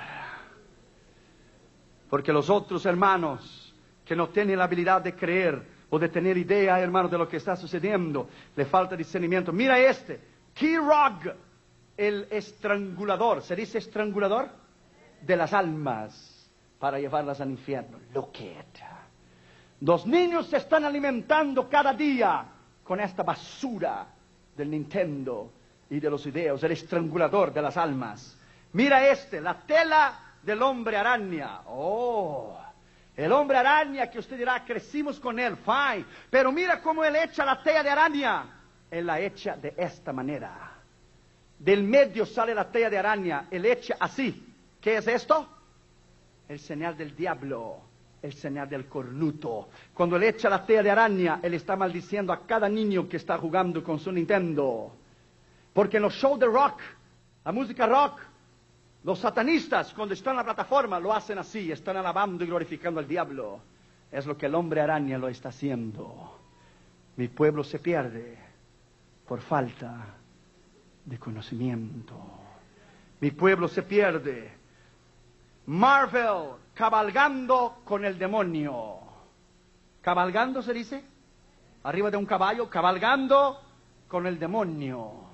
Porque los otros hermanos que no tienen la habilidad de creer o de tener idea, hermanos, de lo que está sucediendo, le falta discernimiento. Mira este, Key-Rog, el estrangulador. ¿Se dice estrangulador? De las almas, para llevarlas al infierno. Look at. Los niños se están alimentando cada día con esta basura del Nintendo y de los videos, el estrangulador de las almas. Mira este, la tela del hombre araña. Oh, el hombre araña que usted dirá, crecimos con él, fine. Pero mira cómo él echa la tela de araña. Él la echa de esta manera. Del medio sale la tela de araña, él echa así. ¿Qué es esto? El señal del diablo, el señal del cornuto. Cuando él echa la tela de araña, él está maldiciendo a cada niño que está jugando con su Nintendo. Porque en los shows de rock, la música rock, los satanistas, cuando están en la plataforma, lo hacen así, están alabando y glorificando al diablo. Es lo que el hombre araña lo está haciendo. Mi pueblo se pierde por falta de conocimiento. Mi pueblo se pierde. Marvel, cabalgando con el demonio. ¿Cabalgando se dice? Arriba de un caballo, cabalgando con el demonio.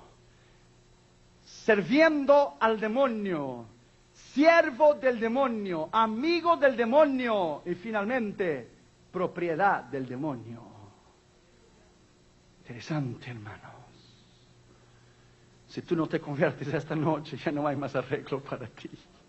Sirviendo al demonio, siervo del demonio, amigo del demonio y finalmente propiedad del demonio. Interesante, hermanos. Si tú no te conviertes esta noche, ya no hay más arreglo para ti.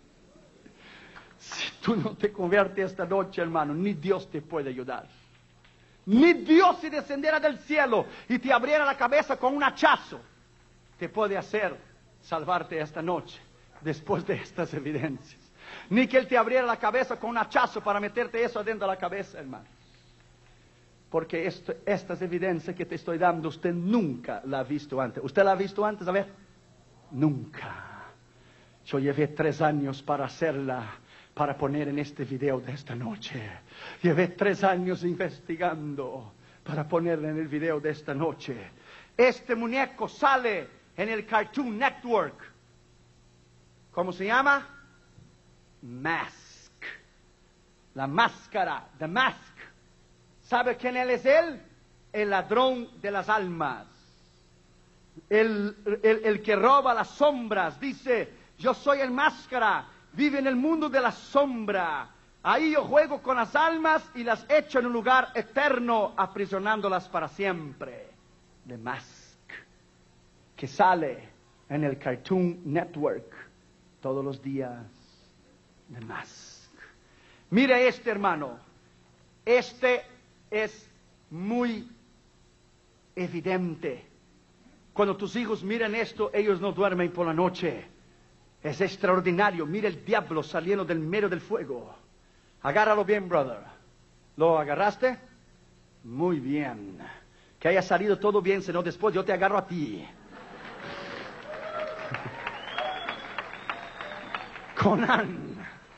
Si tú no te conviertes esta noche, hermano, ni Dios te puede ayudar. Ni Dios, si descendiera del cielo y te abriera la cabeza con un hachazo, te puede hacer salvarte esta noche, después de estas evidencias. Ni que Él te abriera la cabeza con un hachazo para meterte eso adentro de la cabeza, hermano. Porque esto, estas evidencias que te estoy dando, usted nunca la ha visto antes. ¿Usted la ha visto antes? A ver. Nunca. Yo llevé tres años para hacerla, para poner en este video de esta noche. Llevé tres años investigando para ponerla en el video de esta noche. Este muñeco sale en el Cartoon Network. ¿Cómo se llama? Mask. La máscara, The Mask. ¿Sabe quién él es él? El ladrón de las almas. El, el, el que roba las sombras. Dice, yo soy el máscara. Vive en el mundo de la sombra. Ahí yo juego con las almas y las echo en un lugar eterno, aprisionándolas para siempre. The Mask. Que sale en el Cartoon Network todos los días. The Mask. Mire este, hermano. Este es muy evidente. Cuando tus hijos miran esto, ellos no duermen por la noche. Es extraordinario. Mira el diablo saliendo del medio del fuego. Agárralo bien, brother. ¿Lo agarraste? Muy bien. Que haya salido todo bien, si no después yo te agarro a ti. Conan.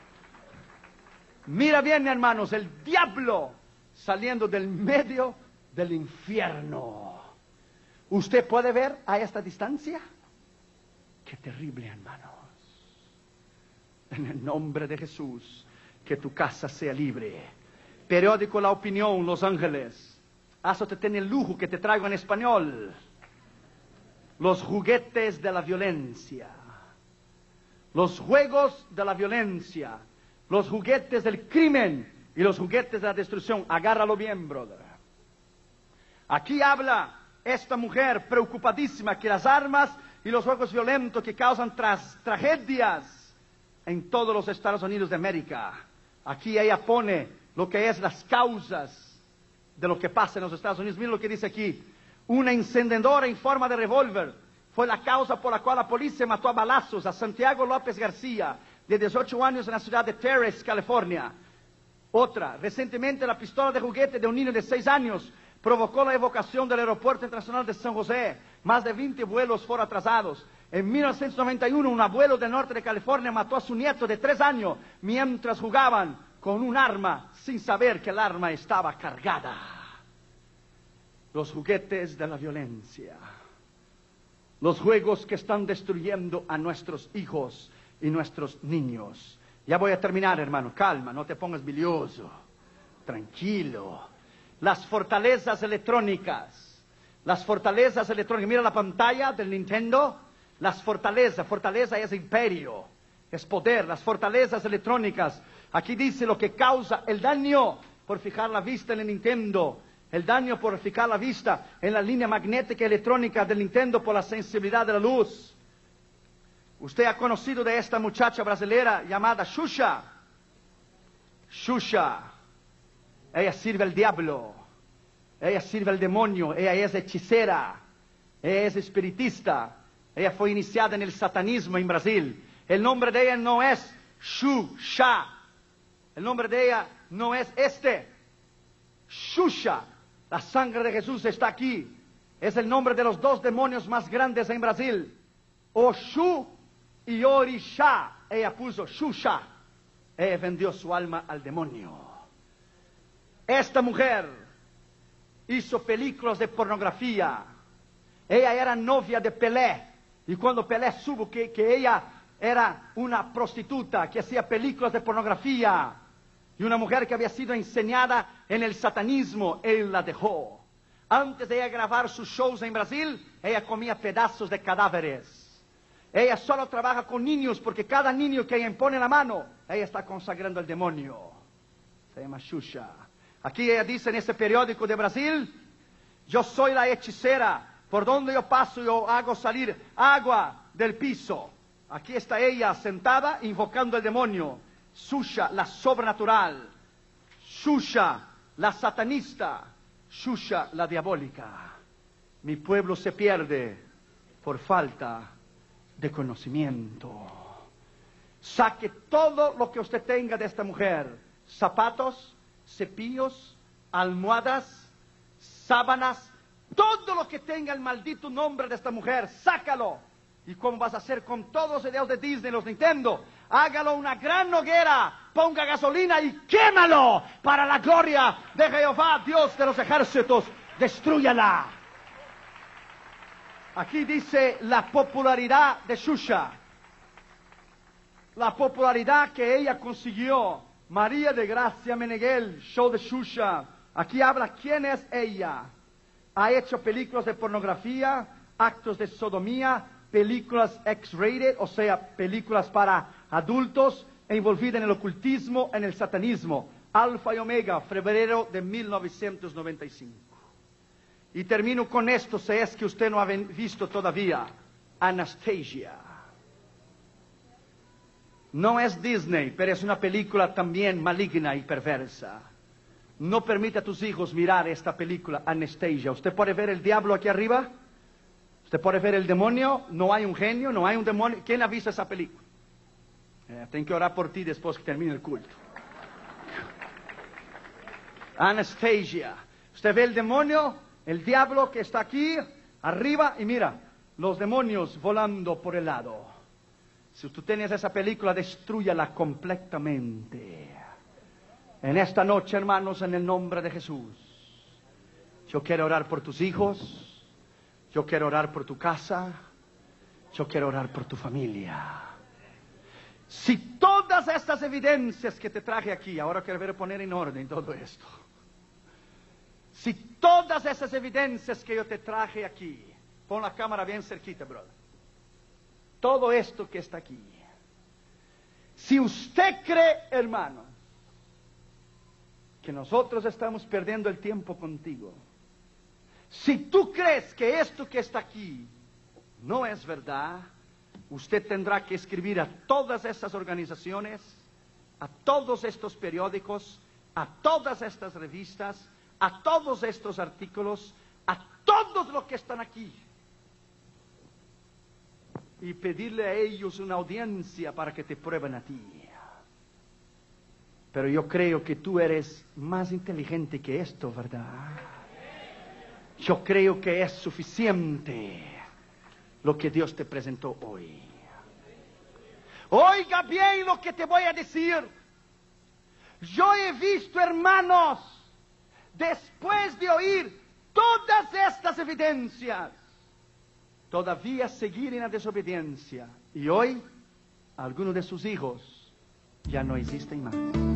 Mira bien, hermanos, el diablo saliendo del medio del infierno. ¿Usted puede ver a esta distancia? Qué terrible, hermanos. En el nombre de Jesús, que tu casa sea libre. Periódico La Opinión, Los Ángeles. Eso te tiene el lujo que te traigo en español. Los juguetes de la violencia. Los juegos de la violencia. Los juguetes del crimen y los juguetes de la destrucción. Agárralo bien, brother. Aquí habla esta mujer preocupadísima que las armas y los juegos violentos que causan tras, tragedias en todos los Estados Unidos de América. Aquí ella pone lo que es las causas de lo que pasa en los Estados Unidos. Miren lo que dice aquí. Una encendedora en forma de revólver fue la causa por la cual la policía mató a balazos a Santiago López García, de dieciocho años, en la ciudad de Terrace, California. Otra, recientemente la pistola de juguete de un niño de seis años provocó la evacuación del aeropuerto internacional de San José. Más de veinte vuelos fueron atrasados. En mil novecientos noventa y uno, un abuelo del norte de California mató a su nieto de tres años mientras jugaban con un arma sin saber que el arma estaba cargada. Los juguetes de la violencia. Los juegos que están destruyendo a nuestros hijos y nuestros niños. Ya voy a terminar, hermano. Calma, no te pongas bilioso. Tranquilo. Las fortalezas electrónicas. Las fortalezas electrónicas. Mira la pantalla del Nintendo. Las fortalezas. Fortaleza es imperio. Es poder. Las fortalezas electrónicas. Aquí dice lo que causa el daño por fijar la vista en el Nintendo. El daño por fijar la vista en la línea magnética electrónica del Nintendo por la sensibilidad de la luz. Usted ha conocido de esta muchacha brasilera llamada Xuxa. Xuxa. Ella sirve al diablo. Ella sirve al demonio. Ella es hechicera. Ella es espiritista. Ella fue iniciada en el satanismo en Brasil. El nombre de ella no es Xuxa. El nombre de ella no es este. Xuxa. La sangre de Jesús está aquí. Es el nombre de los dos demonios más grandes en Brasil. Oxu y Orixá. Ella puso Xuxa. Ella vendió su alma al demonio. Esta mujer hizo películas de pornografía. Ella era novia de Pelé. Y cuando Pelé supo que, que ella era una prostituta que hacía películas de pornografía y una mujer que había sido enseñada en el satanismo, él la dejó. Antes de ella grabar sus shows en Brasil, ella comía pedazos de cadáveres. Ella solo trabaja con niños porque cada niño que ella impone la mano, ella está consagrando al demonio. Se llama Xuxa. Aquí ella dice en ese periódico de Brasil, yo soy la hechicera, por donde yo paso yo hago salir agua del piso. Aquí está ella sentada invocando al demonio. Xuxa, la sobrenatural. Xuxa, la satanista. Xuxa, la diabólica. Mi pueblo se pierde por falta de conocimiento. Saque todo lo que usted tenga de esta mujer. Zapatos, cepillos, almohadas, sábanas, todo lo que tenga el maldito nombre de esta mujer, sácalo. ¿Y cómo vas a hacer con todos los videos de Disney, los Nintendo? Hágalo una gran hoguera, ponga gasolina y quémalo para la gloria de Jehová, Dios de los ejércitos. Destrúyala. Aquí dice la popularidad de Xuxa. La popularidad que ella consiguió. María de Gracia Meneghel, show de Xuxa. Aquí habla quién es ella. Ha hecho películas de pornografía, actos de sodomía, películas X-rated, o sea, películas para adultos, envolvida en el ocultismo, en el satanismo. Alfa y Omega, febrero de mil novecientos noventa y cinco. Y termino con esto, si es que usted no ha visto todavía. Anastasia. No es Disney, pero es una película también maligna y perversa. No permita a tus hijos mirar esta película, Anastasia. ¿Usted puede ver el diablo aquí arriba? ¿Usted puede ver el demonio? No hay un genio, no hay un demonio. ¿Quién ha visto esa película? Eh, tengo que orar por ti después que termine el culto. Anastasia. ¿Usted ve el demonio? El diablo que está aquí, arriba, y mira, los demonios volando por el lado. Si tú tienes esa película, destrúyala completamente. En esta noche, hermanos, en el nombre de Jesús, yo quiero orar por tus hijos, yo quiero orar por tu casa, yo quiero orar por tu familia. Si todas estas evidencias que te traje aquí, ahora quiero poner en orden todo esto. Si todas esas evidencias que yo te traje aquí, pon la cámara bien cerquita, brother. Todo esto que está aquí. Si usted cree, hermano, que nosotros estamos perdiendo el tiempo contigo, si tú crees que esto que está aquí no es verdad, usted tendrá que escribir a todas estas organizaciones, a todos estos periódicos, a todas estas revistas, a todos estos artículos, a todos los que están aquí, y pedirle a ellos una audiencia para que te prueben a ti. Pero yo creo que tú eres más inteligente que esto, ¿verdad? Yo creo que es suficiente lo que Dios te presentó hoy. Oiga bien lo que te voy a decir. Yo he visto, hermanos, después de oír todas estas evidencias, todavía seguir en la desobediencia. Y hoy, algunos de sus hijos ya no existen más.